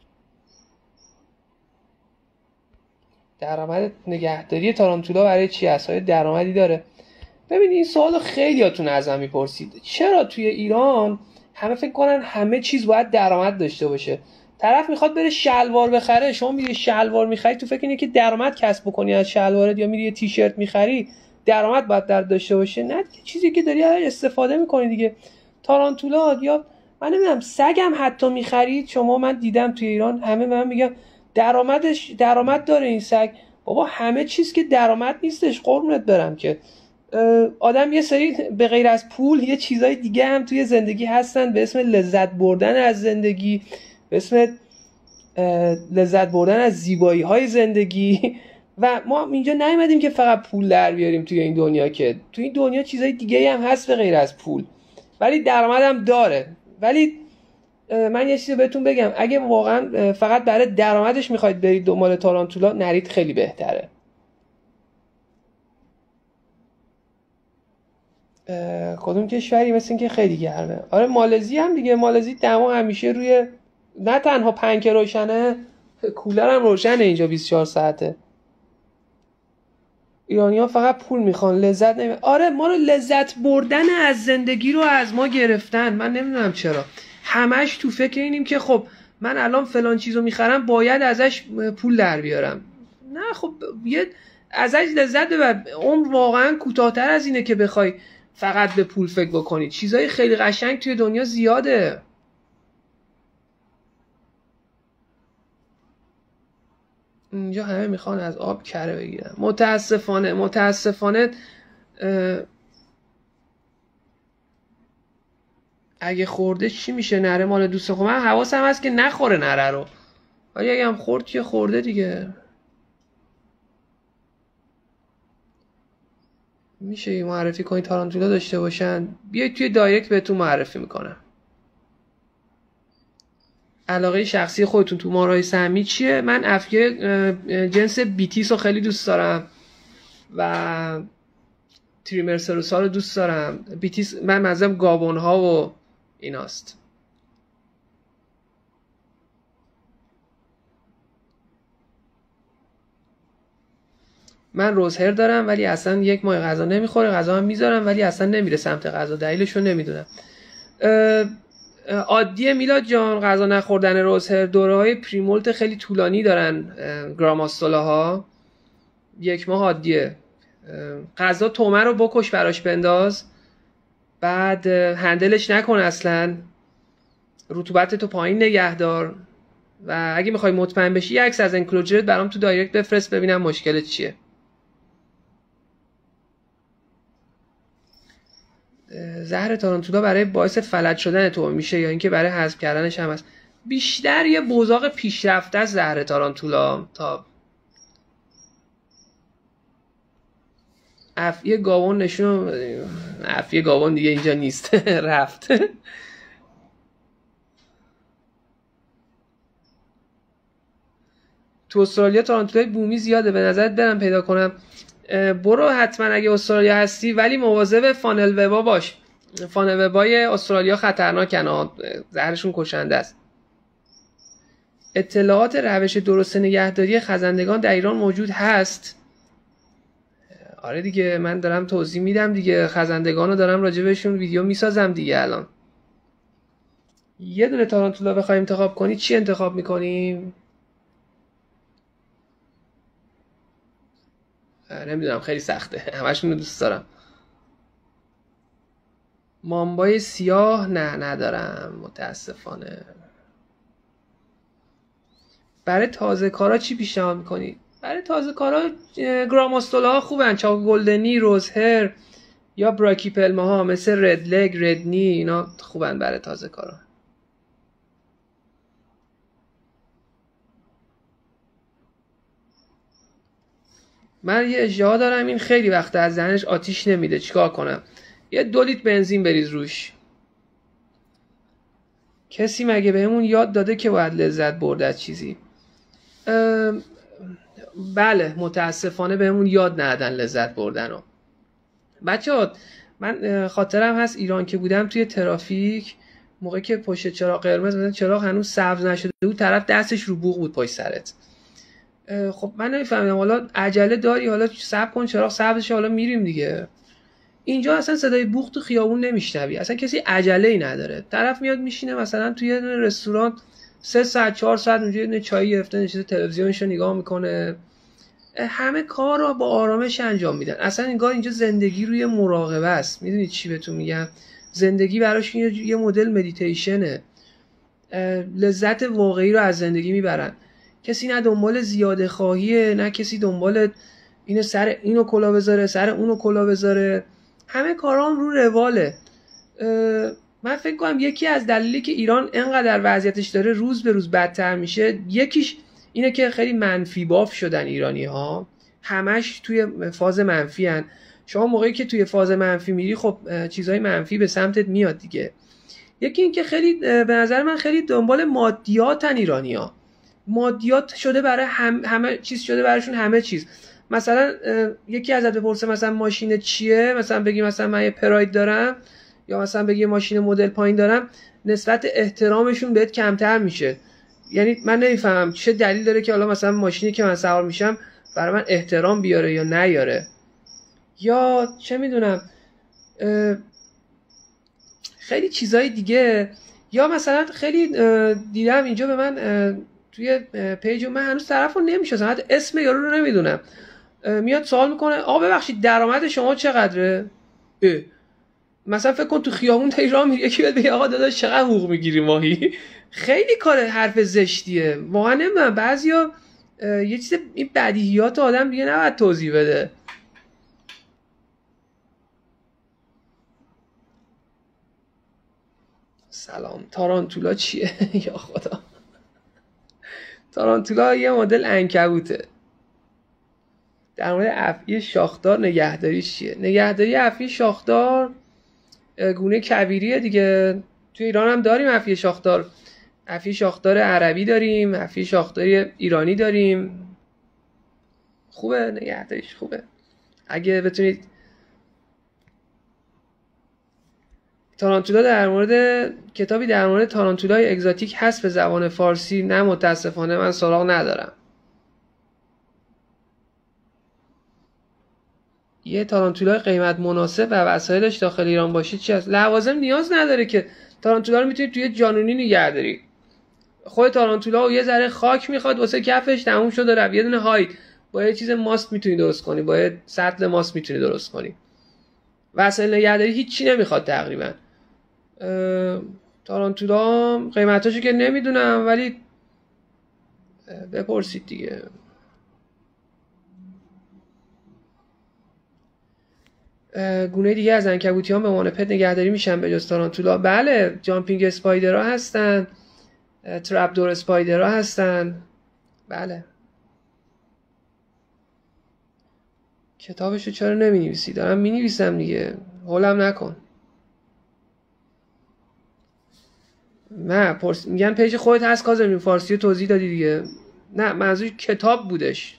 درآمد نگهداری تارانتولا برای چی هست؟ های درآمدی داره؟ ببینید این سوالو خیلیاتون ازم میپرسید، چرا توی ایران همه فکر کنن همه چیز باید درآمد داشته باشه؟ طرف میخواد بره شلوار بخره، شما میری شلوار میخری تو فکر اینه که درآمد کسب بکنی از شلوارت، یا میری یه تیشرت میخری درآمد باید در داشته باشه؟ نه دیگه، چیزی که داری ازش استفاده میکنی دیگه. تارانتولا یا من نمیدونم سگم حتی میخرید شما، من دیدم توی ایران همه من میگن درآمدش درآمد داره این سگ. بابا همه چیز که درآمد نیستش قربونت برم که. آدم یه سری به غیر از پول یه چیزای دیگه هم توی زندگی هستن به اسم لذت بردن از زندگی، به اسم لذت بردن از زیبایی های زندگی. و ما اینجا نیومدیم که فقط پول در بیاریم توی این دنیا، که توی این دنیا چیزای دیگه هم هست به غیر از پول، ولی درآمد هم داره. ولی من یه چیزی بهتون بگم، اگه واقعا فقط برای درآمدش میخواید برید دنبال تارانتولا، نرید، خیلی بهتره. کدوم کشوری؟ مثل این که خیلی گرمه. آره مالزی هم دیگه، مالزی دما همیشه روی، نه تنها پنکه روشنه، کولر هم روشنه اینجا بیست و چهار ساعته. ایرانی ها فقط پول میخوان، لذت نمی. آره ما رو لذت بردن از زندگی رو از ما گرفتن. من نمیدونم چرا همش تو فکر اینیم که خب من الان فلان چیزو میخرم باید ازش پول در بیارم. نه خب یه ازش لذت ببر. عمر واقعا کوتاه‌تر از اینه که بخوای فقط به پول فکر بکنی. چیزای خیلی قشنگ توی دنیا زیاده. اینجا همه میخوان از آب کره بگیرن. متاسفانه متاسفانه اگه خورده چی میشه؟ نره مال دوست خود. من حواسم هست که نخوره نره رو، ولی اگه هم خورد که خورده دیگه. میشه یه معرفی کنی تارانتولا داشته باشن؟ بیاید توی دایرکت بهتون معرفی میکنم. علاقه شخصی خودتون تو مارهای سهمی چیه؟ من افگیر جنس بیتیس رو خیلی دوست دارم و تریمرسروس ها رو دوست دارم. بیتیس من مزم گابون ها و ایناست. من روزهر دارم ولی اصلا یک ماه غذا نمیخوره، غذا هم میذارم ولی اصلا نمیره سمت غذا، دلیلش رو نمیدونم. عادیه میلاد جان غذا نخوردن روزهر. دوره‌های پریمولت خیلی طولانی دارن گراماستولا ها، یک ماه عادیه. غذا تومه رو بکش براش بنداز، بعد هندلش نکن اصلا، رطوبت تو پایین نگه دار و اگه میخوای مطمئن بشی یه عکس از انکلوجرت برام تو دایرکت بفرست ببینم مشکلت چیه. زهر تارانتولا برای باعث فلج شدن تو میشه یا اینکه برای حذف کردنش هم هست؟ بیشتر یه بزاق پیشرفته از زهر تارانتولا تا افیه گاوان نشون. افیه گاوان دیگه اینجا نیست رفت. تو استرالیا تارانتولای بومی زیاده، به نظرت برم پیدا کنم؟ برو حتما اگه استرالیا هستی، ولی مواظب فانل وبا باش. فانل وبای استرالیا خطرناکن، زهرشون کشنده است. اطلاعات روش درست نگهداری خزندگان در ایران موجود هست. آره دیگه، من دارم توضیح میدم دیگه، خزندگان رو دارم راجع بهشون ویدیو میسازم دیگه. الان یه دونه تارانتولا بخوایم انتخاب کنی چی انتخاب میکنیم؟ نمیدونم، خیلی سخته، همشون رو دوست دارم. مامبای سیاه نه ندارم متاسفانه. برای تازه کارا چی پیشنهاد میکنی؟ برای تازه کارا گراماستولا ها خوبن، چاق گلدنی، روزهر یا براکیپلما ها مثل ردلگ، ردنی، اینا خوبن برای تازه کارا. من یه اژدها دارم، این خیلی وقت از ذهنش آتیش نمیده، چیکار کنم؟ یه دو لیتر بنزین بریز روش. کسی مگه بهمون یاد داده که باید لذت برد از چیزی؟ بله متاسفانه بهمون یاد ندادن لذت بردن رو. بچه‌ها من خاطرم هست ایران که بودم توی ترافیک، موقعی که پشت چراغ قرمز مثلا چراغ هنوز سبز نشده بود، طرف دستش رو بوق بود پشت سرت. خب من نمیفهمیدم، حالا عجله داری، حالا صبر کن چراغ سبز شه، حالا میریم دیگه. اینجا اصلا صدای بوق تو خیابون نمیشنوی، اصلا کسی عجله‌ای نداره. طرف میاد میشینه مثلا توی رستوران سه ساعت چهار ساعت اونجا یه چای گرفته نشسته تلویزیونشو نگاه میکنه، همه کار رو با آرامش انجام میدن. اصلا انگار اینجا زندگی روی مراقبه است. میدونید چی بهتون میگم؟ زندگی براش یه مدل مدیتیشنه، لذت واقعی رو از زندگی میبرن. کسی نه دنبال زیاده خواهیه، نه کسی دنبال اینو سر اینو کلا بذاره سر اونو کلا بذاره، همه کارام رو رواله. من فکر کنم یکی از دلایلی که ایران انقدر وضعیتش داره روز به روز بدتر میشه، یکیش اینه که خیلی منفی باف شدن ایرانی ها، همش توی فاز منفی هن. شما موقعی که توی فاز منفی میری، خب چیزهای منفی به سمتت میاد دیگه. یکی این که خیلی به نظر من خیلی دنبال مادیاتن ایرانی ها. مادیات شده برای هم، همه چیز شده براشون، همه چیز. مثلا یکی ازت بپرسه مثلا ماشین چیه، مثلا بگی مثلا من یه پراید دارم، یا مثلا بگی ماشین مدل پایین دارم، نسبت احترامشون بهت کمتر میشه. یعنی من نمیفهمم چه دلیل داره که حالا مثلا ماشینی که من سوار میشم برای من احترام بیاره یا نیاره، یا چه میدونم خیلی چیزای دیگه. یا مثلا خیلی دیدم اینجا به من توی پیج، من هنوز طرفو نمیشناسم، حتی اسم یارو رو نمیدونم، میاد سوال میکنه آقا ببخشید درآمد شما چقدره؟ مثلا فکر کن تو خیابون داری راه میری، یکی بیاد بگه آقا داداش چقدر حقوق میگیری ماهی؟ خیلی کار حرف زشتیه واقعا. نمیدونم بعضیا یه چیز، این بدیهیات آدم دیگه نباید توضیح بده. سلام. تارانتولا چیه؟ یا خدا. تارانتولا یه مدل عنکبوته. در مورد افعی شاخدار نگهداریش چیه؟ نگهداری افعی شاخدار گونه کویریه دیگه. توی ایران هم داریم افعی شاخدار، افعی شاخدار عربی داریم، افعی شاخدار ایرانی داریم. خوبه نگهداریش، خوبه. اگه بتونید. تارانتولا در مورد کتابی در مورد تارانتولای اگزاتیک هست به زبان فارسی؟ نه متاسفانه من سراغ ندارم. یه تارانتولای قیمت مناسب و وسایلش داخل ایران باشه چی هست؟ لوازم نیاز نداره که. تارانتولا رو میتونید توی جانونی نگه داری. خود تارانتولا و یه ذره خاک میخواد واسه کفش، تموم شده رفت. یه دونه هاید با یه چیز ماست میتونی درست کنی، با یه سطل ماست میتونی درست کنی. وسایل نگهداری هیچی نمیخواد تقریبا. تارانتولا قیمتاشو که نمیدونم، ولی بپرسید دیگه. گونه دیگه از عنکبوتیان به عنوان پت نگهداری میشن به جز تارانتولا؟ بله، جامپینگ اسپایدرها هستن، ترپ دور اسپایدرها هستن. بله. کتابشو چرا نمی نویسی؟ دارم می نویسم دیگه، هولم نکن. نه پرس... میگن پیج خودت هست کاظم، فارسی توضیح دادی دیگه. نه منظور کتاب بودش.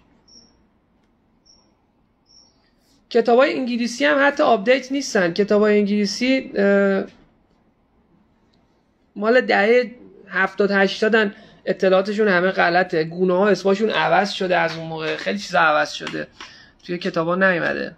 کتابای انگلیسی هم حتی آپدیت نیستن. کتابای انگلیسی مال دهه هفتاد هشتادن، اطلاعاتشون همه غلطه، گونه ها اسمشون عوض شده، از اون موقع خیلی چیزا عوض شده، توی کتابا نیومده.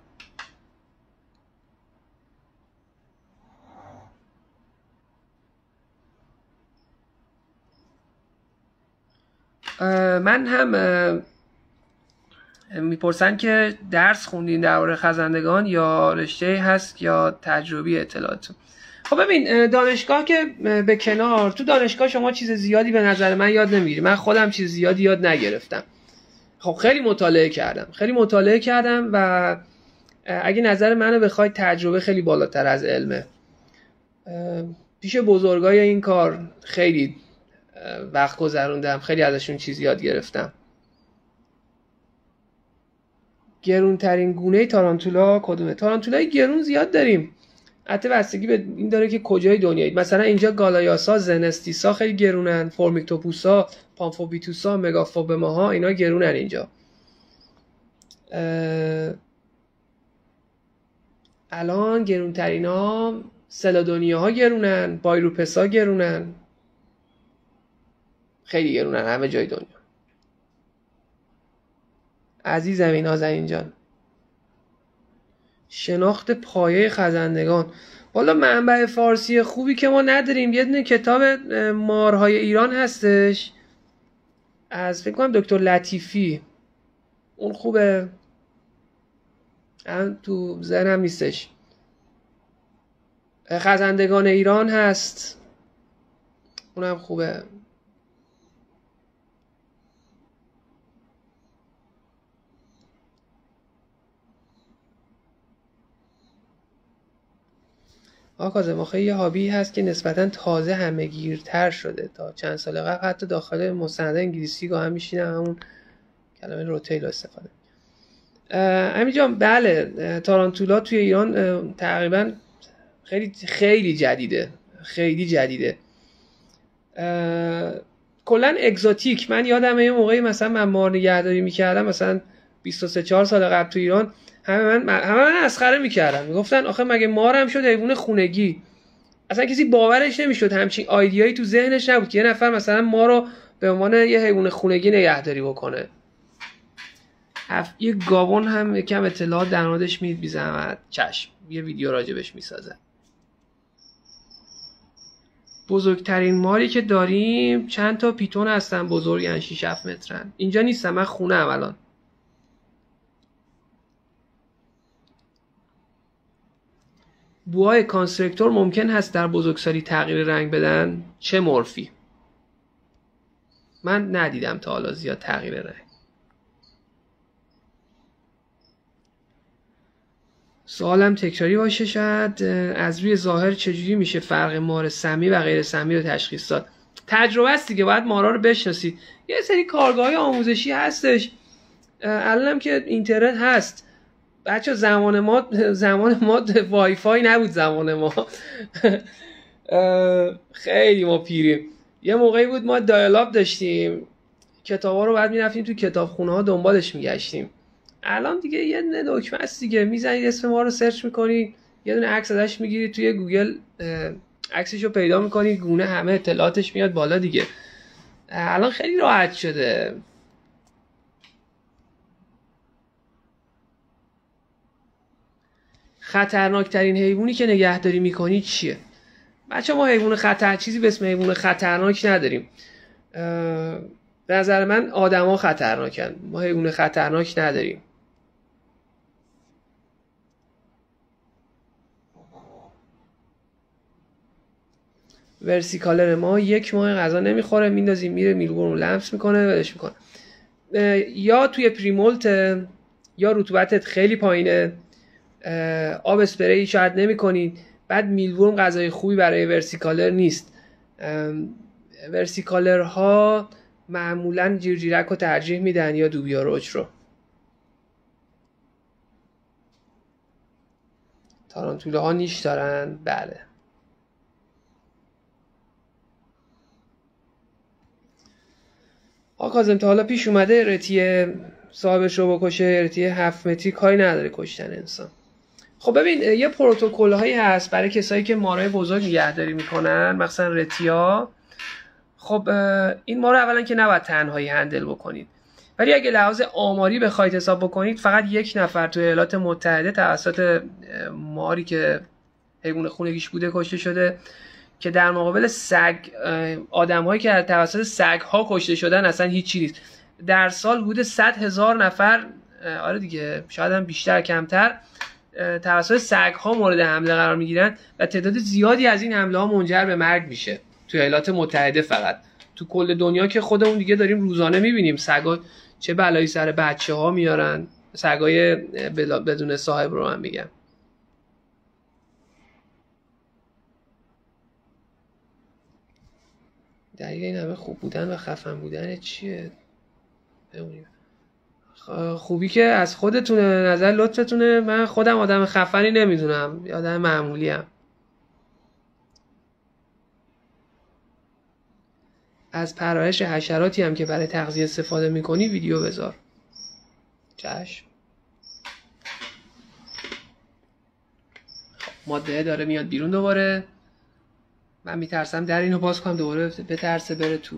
من هم میپرسن که درس خوندین درباره خزندگان یا رشته هست یا تجربی اطلاعات؟ خب ببین، دانشگاه که به کنار، تو دانشگاه شما چیز زیادی به نظر من یاد نمیگیری. من خودم چیز زیادی یاد نگرفتم. خب خیلی مطالعه کردم خیلی مطالعه کردم و اگه نظر منو بخوای تجربه خیلی بالاتر از علمه. پیش بزرگای این کار خیلی وقت گذروندم، خیلی ازشون چیز یاد گرفتم. گرونترین گونه تارانتولا کدومه؟ تارانتولای گرون زیاد داریم، حتی بستگی به این داره که کجای دنیایید. مثلا اینجا گالایاسا، زنستیسا خیلی گرونن، فورمیکتوپوسا، پامفوبیتوسا، مگافوبماها، اینا گرونن اینجا. الان گرونترین ها سلادونیا ها گرونن، بایروپسا گرونن، خیلی گرونن همه جای دنیا. عزیزم این نازنین جان، شناخت پایه خزندگان، والا منبع فارسی خوبی که ما نداریم. یه دونه کتاب مارهای ایران هستش از فکر کنم دکتر لطیفی، اون خوبه، الان تو ذهنم نیستش. خزندگان ایران هست، اونم خوبه. آقا آخه یه هابی هست که نسبتاً تازه همه‌گیرتر شده. تا چند سال قبل حتی داخل مستند انگلیسی گاهم میشینم همون کلمه روتیل استفاده. امین جان بله، تارانتولا توی ایران تقریبا خیلی خیلی جدیده، خیلی جدیده. کلا اگزوتیک، من یادمه یه موقعی مثلا من مار نگهداری میکردم، مثلا بیست و سه چهار سال قبل تو ایران، همه من همه من مسخره میکردن، میگفتن آخه مگه مارم شد حیوان خونگی. اصلا کسی باورش نمیشد، همچین ایده‌ای تو ذهنش نبود که یه نفر مثلا ما رو به عنوان یه حیوان خونگی نگهداری بکنه. یه گاوون هم یکم اطلاعات در موردش میدید بی زحمت، چشم یه ویدیو راجبش میسازه. بزرگترین ماری که داریم چند تا پیتون هستن، بزرگن، شش هفت مترن. اینجا نیستم، من خونه ام الان. بوهای کانسترکتور ممکن هست در بزرگسالی تغییر رنگ بدن؟ چه مورفی؟ من ندیدم تا حالا زیاد تغییر رنگ. سوالم تکراری باشه شاید، از روی ظاهر چجوری میشه فرق مار سمی و غیر سمی رو تشخیص داد؟ تجربه است دیگه، باید مارا رو بشناسید. یه سری کارگاه‌های آموزشی هستش، الانم که اینترنت هست. بچه زمان ما زمان ما وای فای نبود، زمان ما خیلی ما پیریم. یه موقعی بود ما دایال-آپ داشتیم، کتابا رو بعد میرفتیم تو کتابخونه ها دنبالش میگشتیم. الان دیگه یه دکمه است دیگه، میزنید اسم ما رو سرچ میکنید، یه دونه عکس ازش میگیرید توی گوگل، عکسش رو پیدا میکنید، گونه همه اطلاعاتش میاد بالا دیگه. الان خیلی راحت شده. خطرناکترین حیوانی که نگهداری میکنی چیه؟ بچه ما حیوان خطر چیزی به اسم حیوان خطرناک نداریم. به نظر من آدما خطرناکن، ما حیوان خطرناک نداریم. ورسیکالر ما یک ماه غذا نمیخوره، میندازیم میره میلبورن رو لمس میکنه ولش میکنه. یا توی پریمولت یا رطوبتت خیلی پایینه، آب اسپری شاید نمی کنید، بعد میلبورن غذای خوبی برای ورسیکالر نیست. ورسیکالر ها معمولا جیرجیرک رو ترجیح میدن یا دوبیا روچ رو. تارانتوله ها نیش دارن؟ بله. آقا کاظم تا حالا پیش اومده رتیه صاحبش رو بکشه؟ رتیه هفت متری کاری نداره کشتن انسان. خب ببین، یه پروتکل هایی هست برای کسایی که مارای بزرگ نگهداری میکنن، مثلا رتیا. خب این مار اولا که نباید تنهایی هندل بکنید، ولی اگه لحاظ آماری بخواید حساب بکنید فقط یک نفر تو ایالات متحده توسط ماری که حیوان خونگیش بوده کشته شده، که در مقابل سگ آدم‌هایی که توسط سگ‌ها کشته شدن اصلا هیچی نیست. در سال حدود صد هزار نفر، آره دیگه شاید هم بیشتر کمتر، توسط سگ‌ها مورد حمله قرار می‌گیرن و تعداد زیادی از این حمله‌ها منجر به مرگ میشه تو ایالات متحده. فقط تو کل دنیا که خودمون دیگه داریم روزانه می‌بینیم سگ‌ها چه بلایی سر بچه‌ها میارن، سگ‌های بدون صاحب رو من میگم. دلیل این همه خوب بودن و خفن بودن چیه؟ بمونیم. خوبی که از خودتونه، نظر لطفتونه. من خودم آدم خفنی نمیدونم، آدم معمولی ام. از پرورش حشراتی هم که برای تغذیه استفاده میکنی ویدیو بذار. چشم. ماده داره میاد بیرون دوباره. من میترسم در اینو باز کنم دوباره بترسه بره تو.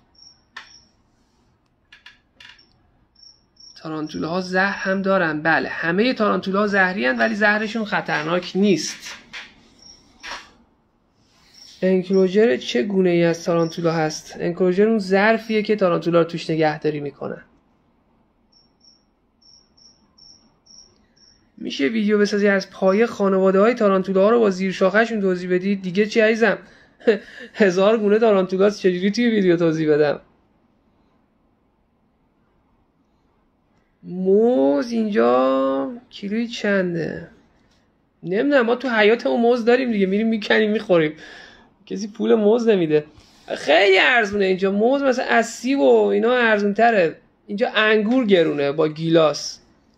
تارانتوله ها زهر هم دارن. بله همه تارانتوله ها زهری هن، ولی زهرشون خطرناک نیست. انکلوژر چه گونه ای از تارانتولا هست؟ انکلوژر اون ظرفیه که تارانتولا رو توش نگهداری میکنن. میشه ویدیو بسازی از پایه خانواده های تارانتولا ها رو با زیر شاخه‌شون توضیح بدید؟ دیگه چی عزیزم؟ هزار گونه تارانتولا چجوری توی ویدیو توضیح بدم؟ موز اینجا کیلویی چنده؟ نمیدونم، ما تو حیاتمون موز داریم دیگه، میریم میکنیم میخوریم، کسی پول موز نمیده. خیلی ارزونه اینجا موز، مثلا از سیب و اینا ارزون تره. اینجا انگور گرونه با گیلاس.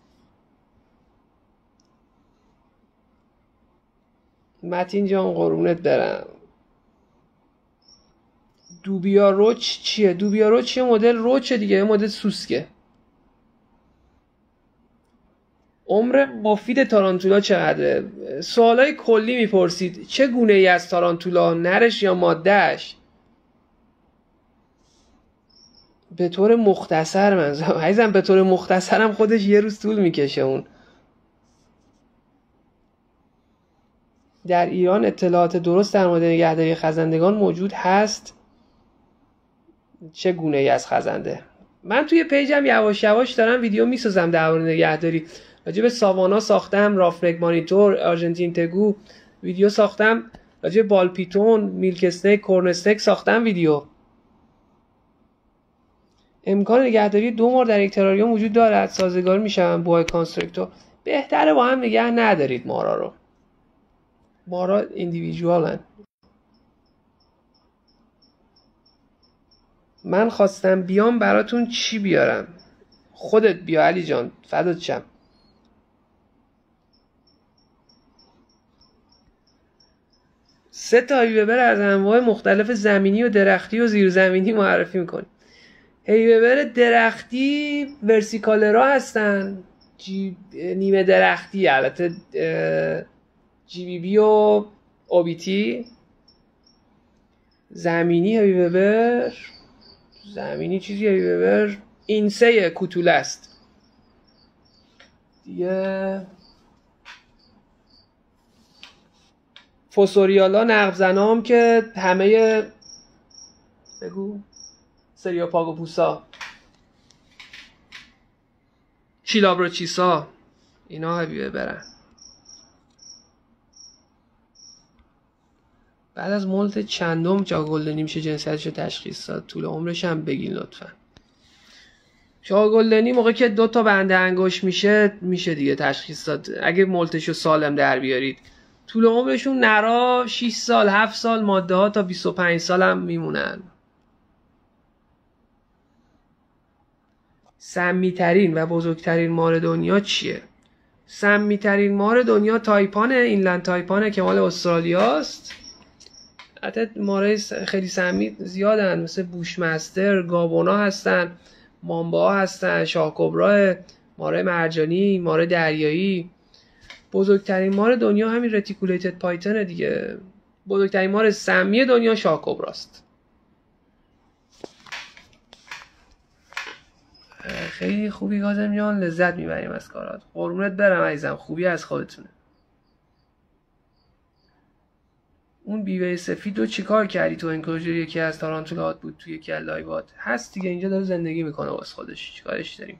متین جان قربونت برم. دوبیا روچ چیه؟ دوبیا روچ یه مدل روچه دیگه، یه مدل سوسکه. عمر مفید تارانتولا چقدره؟ سوالای کلی میپرسید. چه گونه ای از تارانتولا؟ نرش یا مادهش؟ به طور مختصر منظورم عزیزم، به طور مختصرم خودش یه روز طول میکشه. اون در ایران اطلاعات درست در مورد نگهداری خزندگان موجود هست؟ چه گونه ای از خزنده؟ من توی پیجم یواش یواش دارم ویدیو میسازم در مورد نگهداری. راجع به ساوانا ساختم، رافنک مانیتور، آرژنتین تگو ویدیو ساختم، راجع به بال پیتون، میلک استیک، کورن استیک ساختم ویدیو. امکان نگهداری دو مار در یک تراریوم وجود دارد؟ سازگار میشن با کانسترکتور؟ بهتره با هم نگه ندارید مارا رو. مارا ایندیویدوالن. من خواستم بیام براتون چی بیارم؟ خودت بیا علی جان، فدات شم. سه تا هیوبر از انواع مختلف زمینی و درختی و زیرزمینی معرفی میکنیم. هیوبر درختی ورسیکالرا هستن، جی... نیمه درختی، البته جی بی بی و اوبیتی. زمینی هیوبر، زمینی چیزی هیوبر اینسه کوتوله است دیگه. فوسوریالا نقب‌زنام که همه بگو سریاپاگوپوسا، چیلابروچیسا، اینا هیوبر برن. بعد از مولت چندم چاگلدنی میشه جنسیتش رو تشخیص داد؟ طول عمرش هم بگین لطفا. چاگلدنی موقع که دو تا بنده انگشت میشه میشه دیگه تشخیص داد، اگه مولتشو سالم در بیارید. طول عمرشون نرا شش سال هفت سال، ماده ها تا بیست و پنج سال هم میمونن. سمی ترین و بزرگترین مار دنیا چیه؟ سمی ترین مار دنیا تایپانه، اینلند تایپانه که مال استرالیاست. حتی مارای خیلی سمی زیادن، مثل بوشمستر، گابونا هستن، مامبا هستن، شاهکبرا، مارای مرجانی، مارای دریایی. بزرگترین مار دنیا همین رتیکولیتد پایتونه دیگه. بزرگترین مار سمی دنیا شاهکبراست. خیلی خوبی کاظم جان، لذت میبریم از کارات. قربونت برم عزیزم، خوبی از خودتونه. اون بیوه سفید رو چیکار کردی تو انکلوژر؟ یکی از تارانتولات بود توی یکی از لایوات هست دیگه، اینجا داره زندگی میکنه واسه خودش، چیکارش داریم؟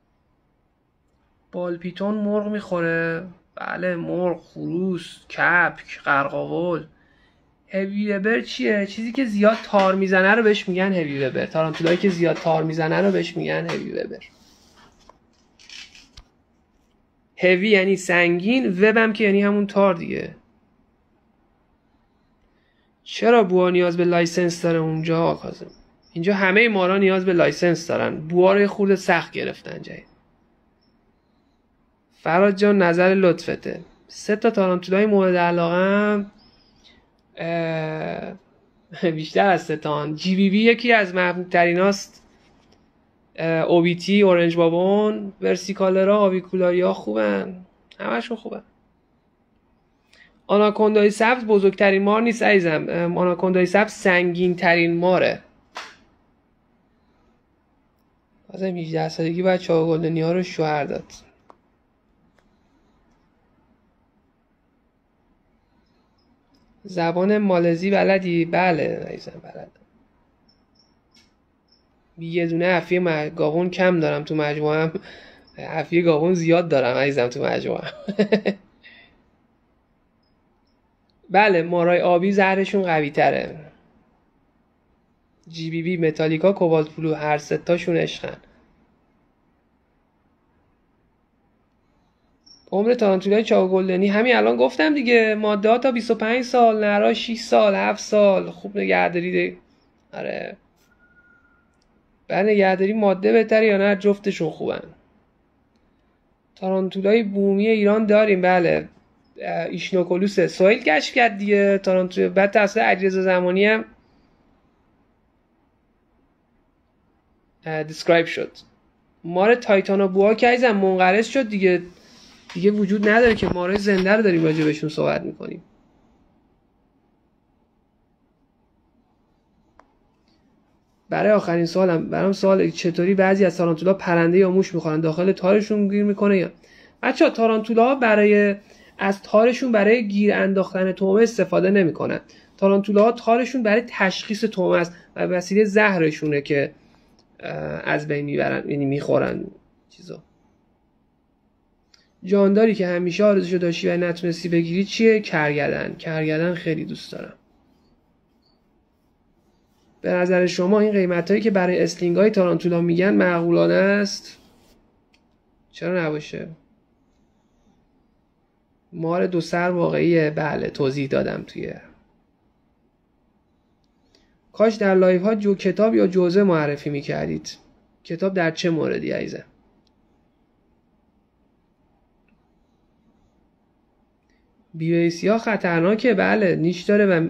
بال پیتون مرغ میخوره، بله مرغ، خروس، کپک، قرقاول. هیوی وبر چیه؟ چیزی که زیاد تار میزنه رو بهش میگن هیوی وبر. تارانتولایی که زیاد تار میزنه رو بهش میگن هیوی وبر. هیوی یعنی سنگین، وب هم که یعنی همون تار دیگه. چرا بوها نیاز به لایسنس داره اونجا کاظم؟ اینجا همه مارا نیاز به لایسنس دارن. بوها رو خورده سخت گرفتن جایی. فراد جان نظر لطفته. سه تا تارانتولای مورد علاقه بیشتر از سه تا. جی بی بی یکی از محبوب هاست. او بی تی، اورنج بابون، ورسیکالرا، آویکولاریا خوبن، همشون خوبن. آناکوندای سبز بزرگترین مار نیست عزیزم، آناکوندای سبز سنگین ترین ماره. بازم هجده سالگی باید چاق گلدنی ها رو شوهر داد. زبان مالزی بلدی؟ بله عزیزم بلدم. یه دونه عفیه گاوون کم دارم تو مجموعم، عفیه گاوون زیاد دارم عزیزم تو مجموعم. بله مارای آبی زهرشون قوی تره. جی بی بی، متالیکا، کوبالت بلو، هر سه تاشون عشقن. عمر تارانتولای چاق گلدنی همین الان گفتم دیگه، ماده ها تا بیست و پنج سال، نرا شش سال، هفت سال. خوب نگهداری. آره بعد نگهداری ماده بهتره یا نه؟ جفتشون خوبن. تارانتولای بومی ایران داریم بله. ایشنوکولوس سویل کشف کرد دیگه تارانتول، بعد توسط علیرضا زمانی هم دیسکرایب شد. مار تایتانا بوها که عزیزم منقرض شد دیگه، دیگه وجود نداره که مارای زنده رو داریم راجع بهشون صحبت میکنیم. برای آخرین سوالم برام سوال چطوری بعضی از تارانتولا پرنده یا موش میخورن، داخل تارشون گیر میکنه یا بچه‌ها؟ تارانتولا برای از تارشون برای گیر انداختن طعمه استفاده نمیکنن. تارانتولا تارشون برای تشخیص طعمه است و وسیله زهرشونه که از بین میبرن، یعنی میخورن چیزا. جانداری که همیشه آرزوشو داشتی و نتونستی بگیری چیه؟ کرگدن. کرگدن خیلی دوست دارم. به نظر شما این قیمتایی که برای اسلینگ‌های تارانتولا میگن معقولانه است؟ چرا نباشه؟ مار دو سر واقعیه؟ بله توضیح دادم توی. کاش در لایو ها جو کتاب یا جوزه معرفی میکردید. کتاب در چه موردی عزیزم؟ بیویسی ها خطرناکه بله، نیش داره و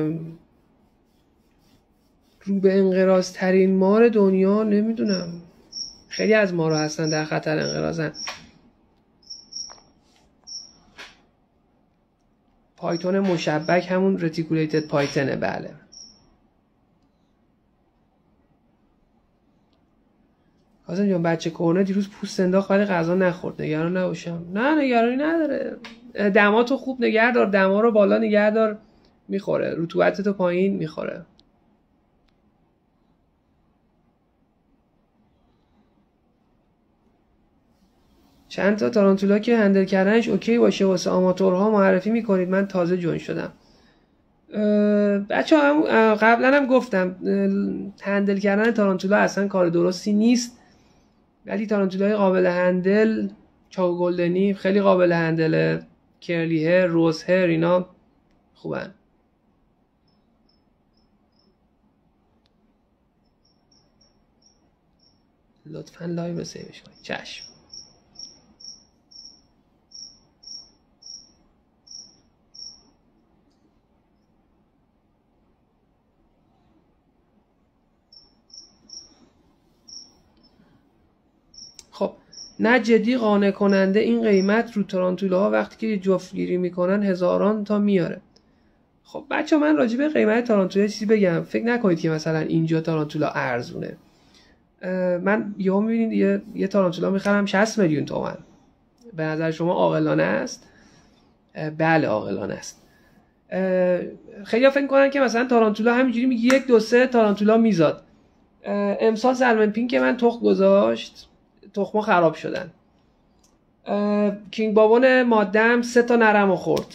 رو به انقراض ترین مار دنیا. نمیدونم، خیلی از مارها هستن در خطر انقراضن. پایتون مشبک همون رتیکولیتد پایتنه بله. کاظم جان بچه کرونا دیروز پوست انداخت ولی غذا نخورد، نگران نباشم. نه نگرانی نداره، دماتو خوب نگه دار، دما رو بالا نگه دار، میخوره. رطوبتتو پایین میخوره. چند تا تارانتولا که هندل کردنش اوکی باشه واسه آماتورها معرفی میکنید؟ من تازه جوین شدم. بچه هم قبلا هم گفتم هندل کردن تارانتولا اصلا کار درستی نیست، ولی تارانتولای قابل هندل، چاق گلدنی خیلی قابل هندله، کرلی هر، روز هر، اینا خوبن. لطفا لایو رو سیوش کنید. چشم. خب نه جدی قانع کننده این قیمت رو تارانتولاها وقتی که جفت گیری میکنن هزاران تا میاره. خب بچه من راجع به قیمت تارانتولا چیزی بگم، فکر نکنید که مثلا اینجا تارانتولا ارزونه. من یهو میبینید یه یه تارانتولا میخرم شصت میلیون تومان. به نظر شما عاقلانه است؟ بله عاقلانه است. خیلی ها فکر کنن که مثلا تارانتولا همینجوری میگه یک دو سه تارانتولا میزاد. امسال سلمن پینک که من تخم گذاشت تخما خراب شدن. کینگ بابون مادم سه تا نرمو خورد.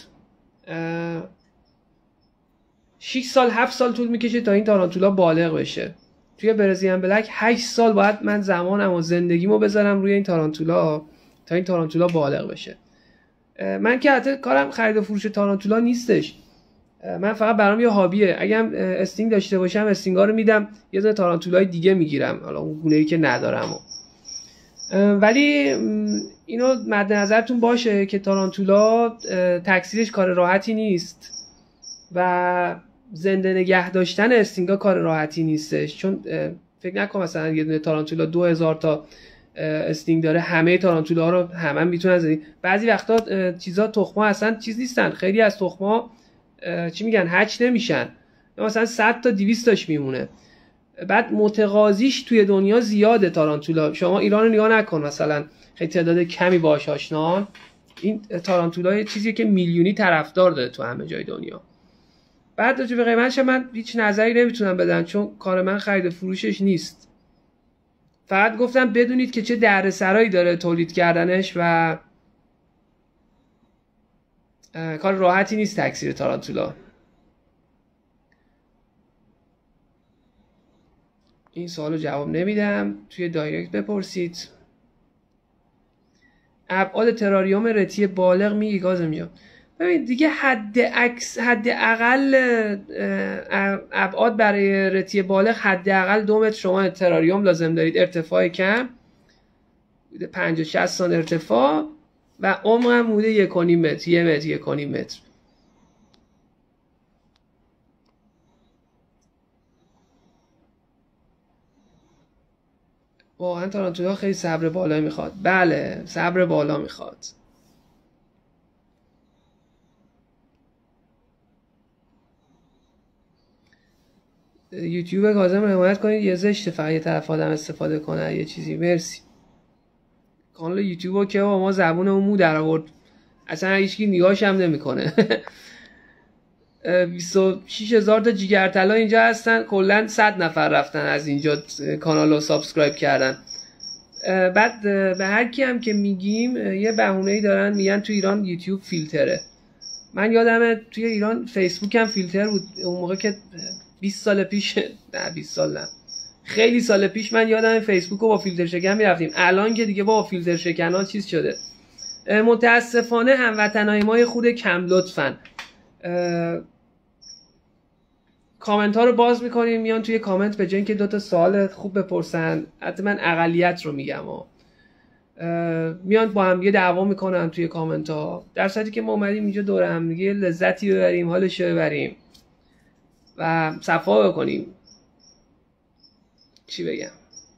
شش سال هفت سال طول میکشه تا این تارانتولا بالغ بشه. توی برزیلیان بلک هشت سال باید من زمانم و زندگیمو بذارم روی این تارانتولا تا این تارانتولا بالغ بشه. من که حتی کارم خرید و فروش تارانتولا نیستش. من فقط برام یه هابیه. اگه استینگ داشته باشم استینگا رو میدم، یه دونه تارانتولای دیگه میگیرم، حالا اون گونه‌ای که ندارم. ولی اینو مد نظرتون باشه که تارانتولا تکثیرش کار راحتی نیست و زنده نگه داشتن استینگا کار راحتی نیستش، چون فکر نکن مثلا یه دونه تارانتولا دو هزار تا استینگ داره همه تارانتولا رو همه میتونن زدی. بعضی وقتا چیزا تخما اصلا چیز نیستن، خیلی از تخما چی میگن هچ نمیشن، مثلا صد تا دویست تاش میمونه. بعد متقاضیش توی دنیا زیاده تارانتولا. شما ایران رو نگاه نکن مثلا خیلی تعداد کمی باهاش آشنان، این تارانتولا چیزیه که میلیونی طرفدار داره تو همه جای دنیا. بعد راجع به قیمتش من هیچ نظری نمیتونم بدم چون کار من خرید و فروشش نیست. فقط گفتم بدونید که چه دردسرایی داره تولید کردنش و کار راحتی نیست تکثیر تارانتولا. این سوالو جواب نمیدم، توی دایرکت بپرسید. ابعاد تراریوم رتی بالغ میگی گازم جان؟ ببین دیگه حد اکس حد اقل ابعاد برای رتی بالغ حد اقل دو متر شما تراریوم لازم دارید، ارتفاع کم پنجاه شصت سانتی ارتفاع و عمق هم بوده یک و نیم متر، یک متر یک و نیم متر. واقعا تارانتولا خیلی صبر بالا میخواد. بله صبر بالا میخواد. یوتیوب کاظم رو حمایت کنید، یه زشته فقط یه طرف آدم استفاده کنه یه چیزی. مرسی. کانال یوتیوب رو که با ما زبونمون مو در آورد، اصلا هیچکی نگاهش هم نمیکنه. بیست و شش هزار تا جیگرطلا اینجا هستن، کلا صد نفر رفتن از اینجا کانال رو سابسکرایب کردن. بعد به هر کی هم که میگیم یه بهونه‌ای دارن، میگن تو ایران یوتیوب فیلتره. من یادمه توی ایران فیسبوک هم فیلتر بود اون موقع که بیست سال پیش، نه بیست سال نه خیلی سال پیش، من یادم فیسبوک رو با فیلتر شکن میرفتیم. الان که دیگه با فیلتر شکن ها چیز شده. متاسفانه هموطنای ما خود کم لطفن. کامنت ها رو باز میکنیم میان توی کامنت به جای اینکه دو تا سوال خوب بپرسن، حتی من اقلیت رو میگم ها، میان با هم یه دعوا میکنن توی کامنت ها، در صورتی که ما اومدیم اینجا دور هم دیگه لذتی ببریم، حالش رو ببریم و صفا بکنیم. چی بگم؟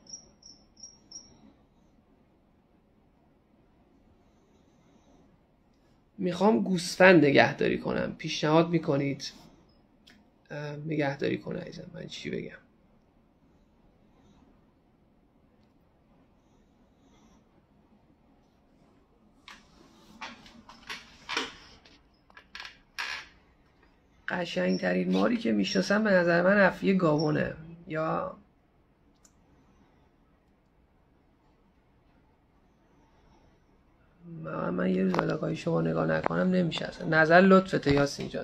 میخوام گوسفند نگهداری کنم، پیشنهاد میکنید نگهداری کنه ایزم. من چی بگم؟ قشنگترین ماری که میشناسم به نظر من افیه گاوونه، یا من, من یه روز ولاگاهی شما نگاه نکنم نمیشه اصلا. نظر لطفته یاسین جان.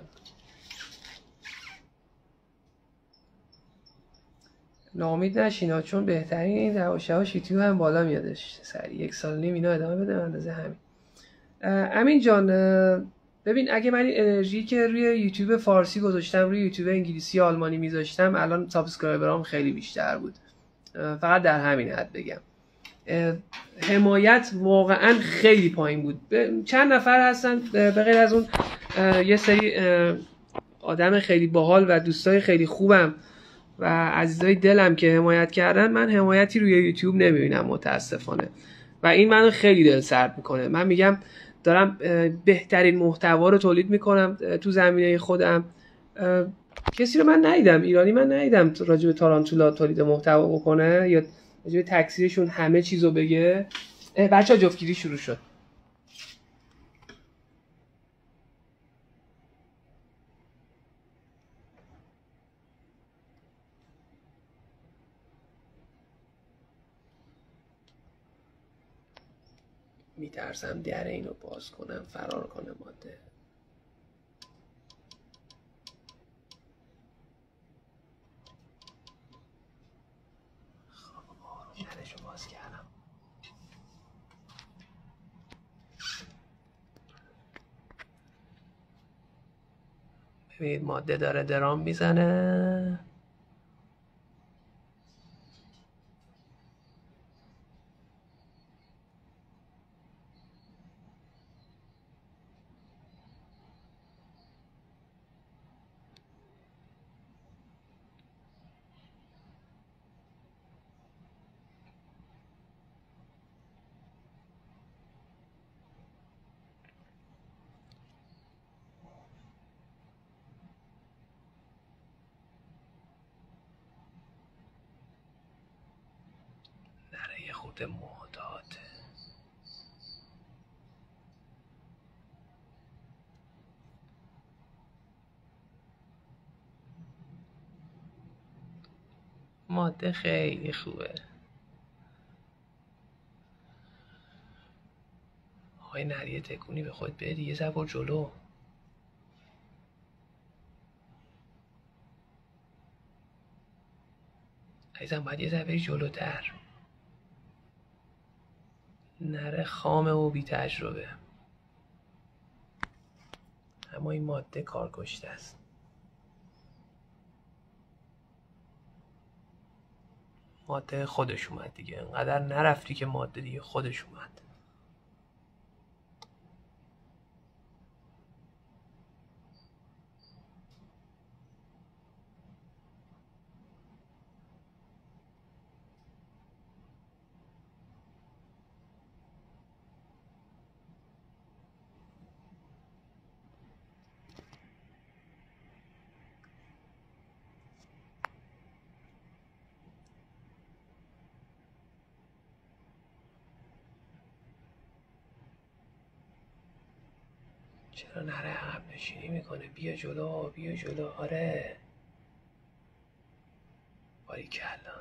ناامید نشینا، چون بهترین این دواشه ها یوتیوب هم بالا میادش سریع. یک سال نیم اینا ادامه بده اندازه همین. امین جان ببین اگه من این انرژی که روی یوتیوب فارسی گذاشتم روی یوتیوب انگلیسی آلمانی میذاشتم الان سابسکرایبرام خیلی بیشتر بود. فقط در همین حد بگم حمایت واقعا خیلی پایین بود. چند نفر هستن به غیر از اون یه سری آدم خیلی باحال و دوستای خیلی خوبم و عزیزای دلم که حمایت کردن، من حمایتی روی یوتیوب نمیبینم متاسفانه و این منو خیلی دل سرد میکنه. من میگم دارم بهترین محتوا رو تولید میکنم تو زمینه خودم. کسی رو من ندیدم، ایرانی من ندیدم راجع به تارانتولا تولید محتوا بکنه یا راجع به تکثیرشون همه چیزو بگه. بچه‌ها جفتگیری شروع شد. میترسم در اینو باز کنم فرار کنه ماده. خب آروم درشو باز کردم. ببینید ماده داره درام میزنه. نره یه خود معتاده. ماده خیلی خوبه. آقای نریه تکونی به خود بده، یه ذره جلو. عزیزم باید یه ذره بری جلوتر. نره خامه و بی تجربه، اما این ماده کار کشته است. ماده خودش اومد دیگه، انقدر نرفتی که ماده دیگه خودش اومد. چرا نره عقب نشینی میکنه؟ بیا جلو بیا جلو. آره باریکلا.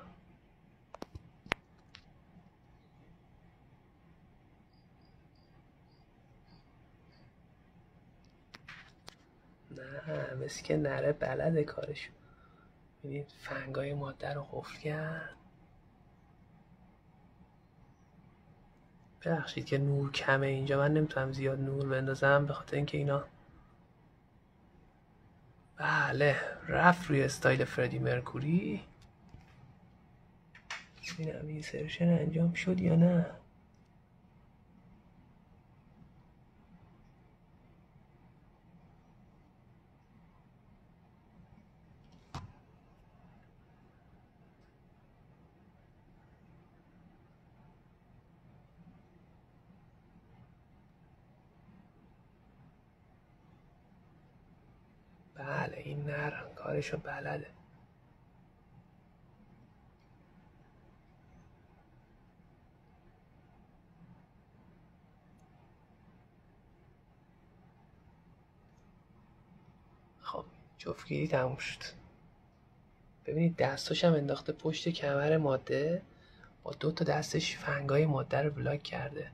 نه مثل که نره بلده کارشو. ببینید فنگای ماده رو قفل کرد. ببخشید که نور کمه اینجا، من نمیتونم زیاد نور بندازم به خاطر اینکه اینا. بله رفت روی استایل فردی مرکوری. ببینم این سرشن انجام شد یا نه. بله این نر کارشو بلده. خب جفتگیری تموم شد. ببینید دستاش هم انداخته پشت کمر ماده، با دو تا دستش فنگای ماده رو بلاک کرده.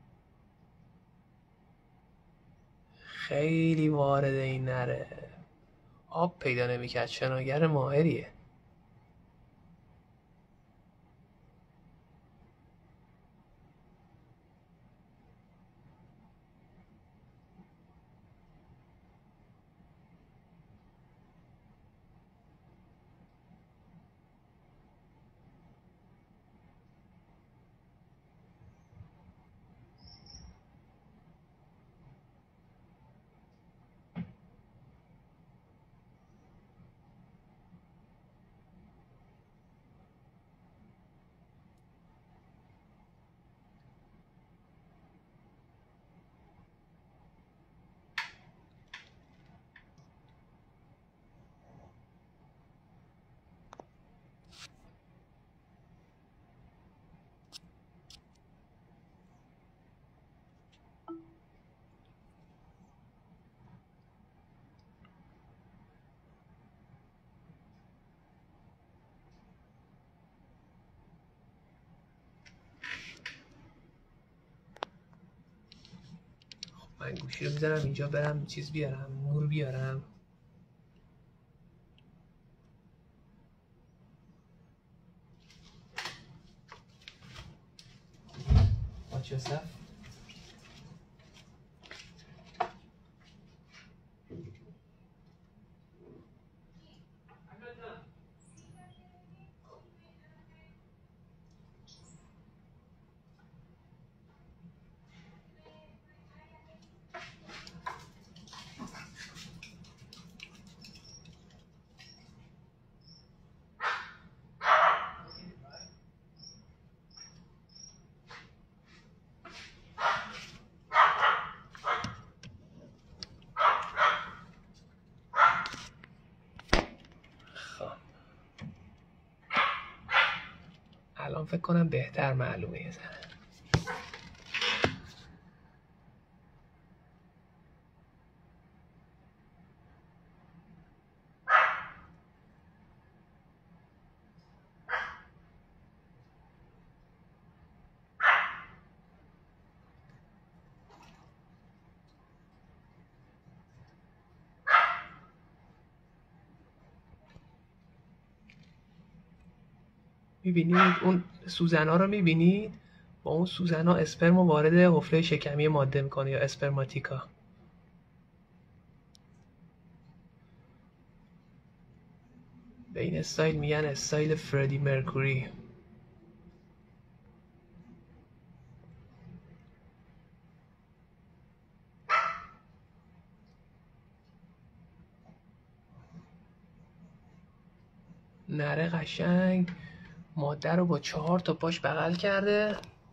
خیلی وارد این نره. آب پیدا نمیکرد، شناگر ماهریه. من گوشی رو میذارم اینجا، برم چیز بیارم، نور بیارم. Watch yourself. الان فکر کنم بهتر معلومه یه ذره. میبینید اون سوزن‌ها رو میبینید؟ با اون سوزن‌ها اسپرم وارد حفره شکمی ماده میکنه یا اسپرماتیکا. به این استایل میگن استایل فردی مرکوری. نره قشنگ ماده رو با چهار تا پاش بغل کرده.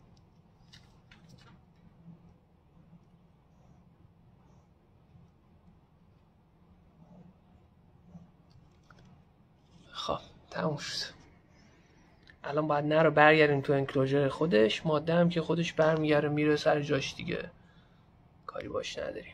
خب تموم شد. الان باید نره برگردیم تو انکلوژر خودش. ماده هم که خودش برمیگره میره سر جاش دیگه، کاری باش نداریم.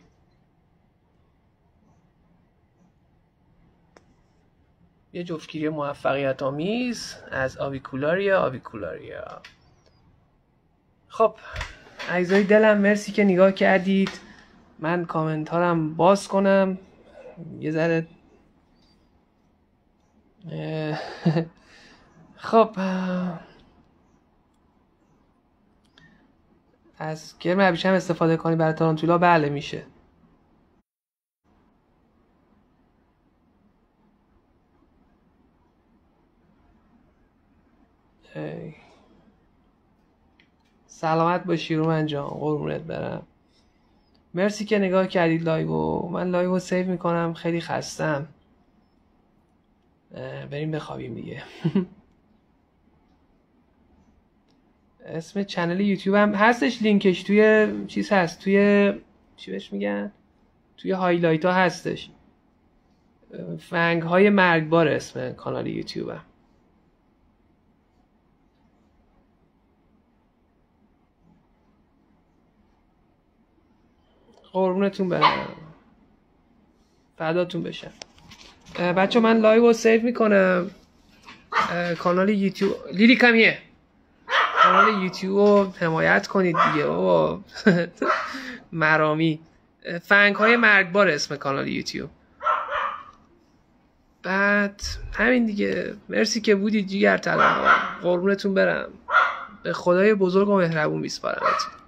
یه جفتگیری موفقیت آمیز از آویکولاریا آویکولاریا. خب عزیزای دلم، مرسی که نگاه کردید. من کامنت هارم باز کنم یه ذره. خب از کرم ابریشم استفاده کنی برای تارانتولا؟ بله میشه. ای. سلامت باشی رومن جان، قربونت برم. مرسی که نگاه کردید لایو. من لایو سیو میکنم، خیلی خستم. بریم بخوابیم دیگه. اسم چنل یوتیوب هم هستش، لینکش توی چیز هست، توی چی بهش میگن، توی هایلایت ها هستش. فنگ های مرگبار اسم کانال یوتیوبم. قربونتون برم، فداتون بشم. بچه من لایو رو سیو میکنم. کانال یوتیوب لیلی کمیه، کانال یوتیوب رو حمایت کنید دیگه بابا. مرامی. فنگ های مرگبار اسم کانال یوتیوب. بعد همین دیگه. مرسی که بودید جیگر طلا. قربونتون برم. به خدای بزرگ و مهربون میسپارمتون.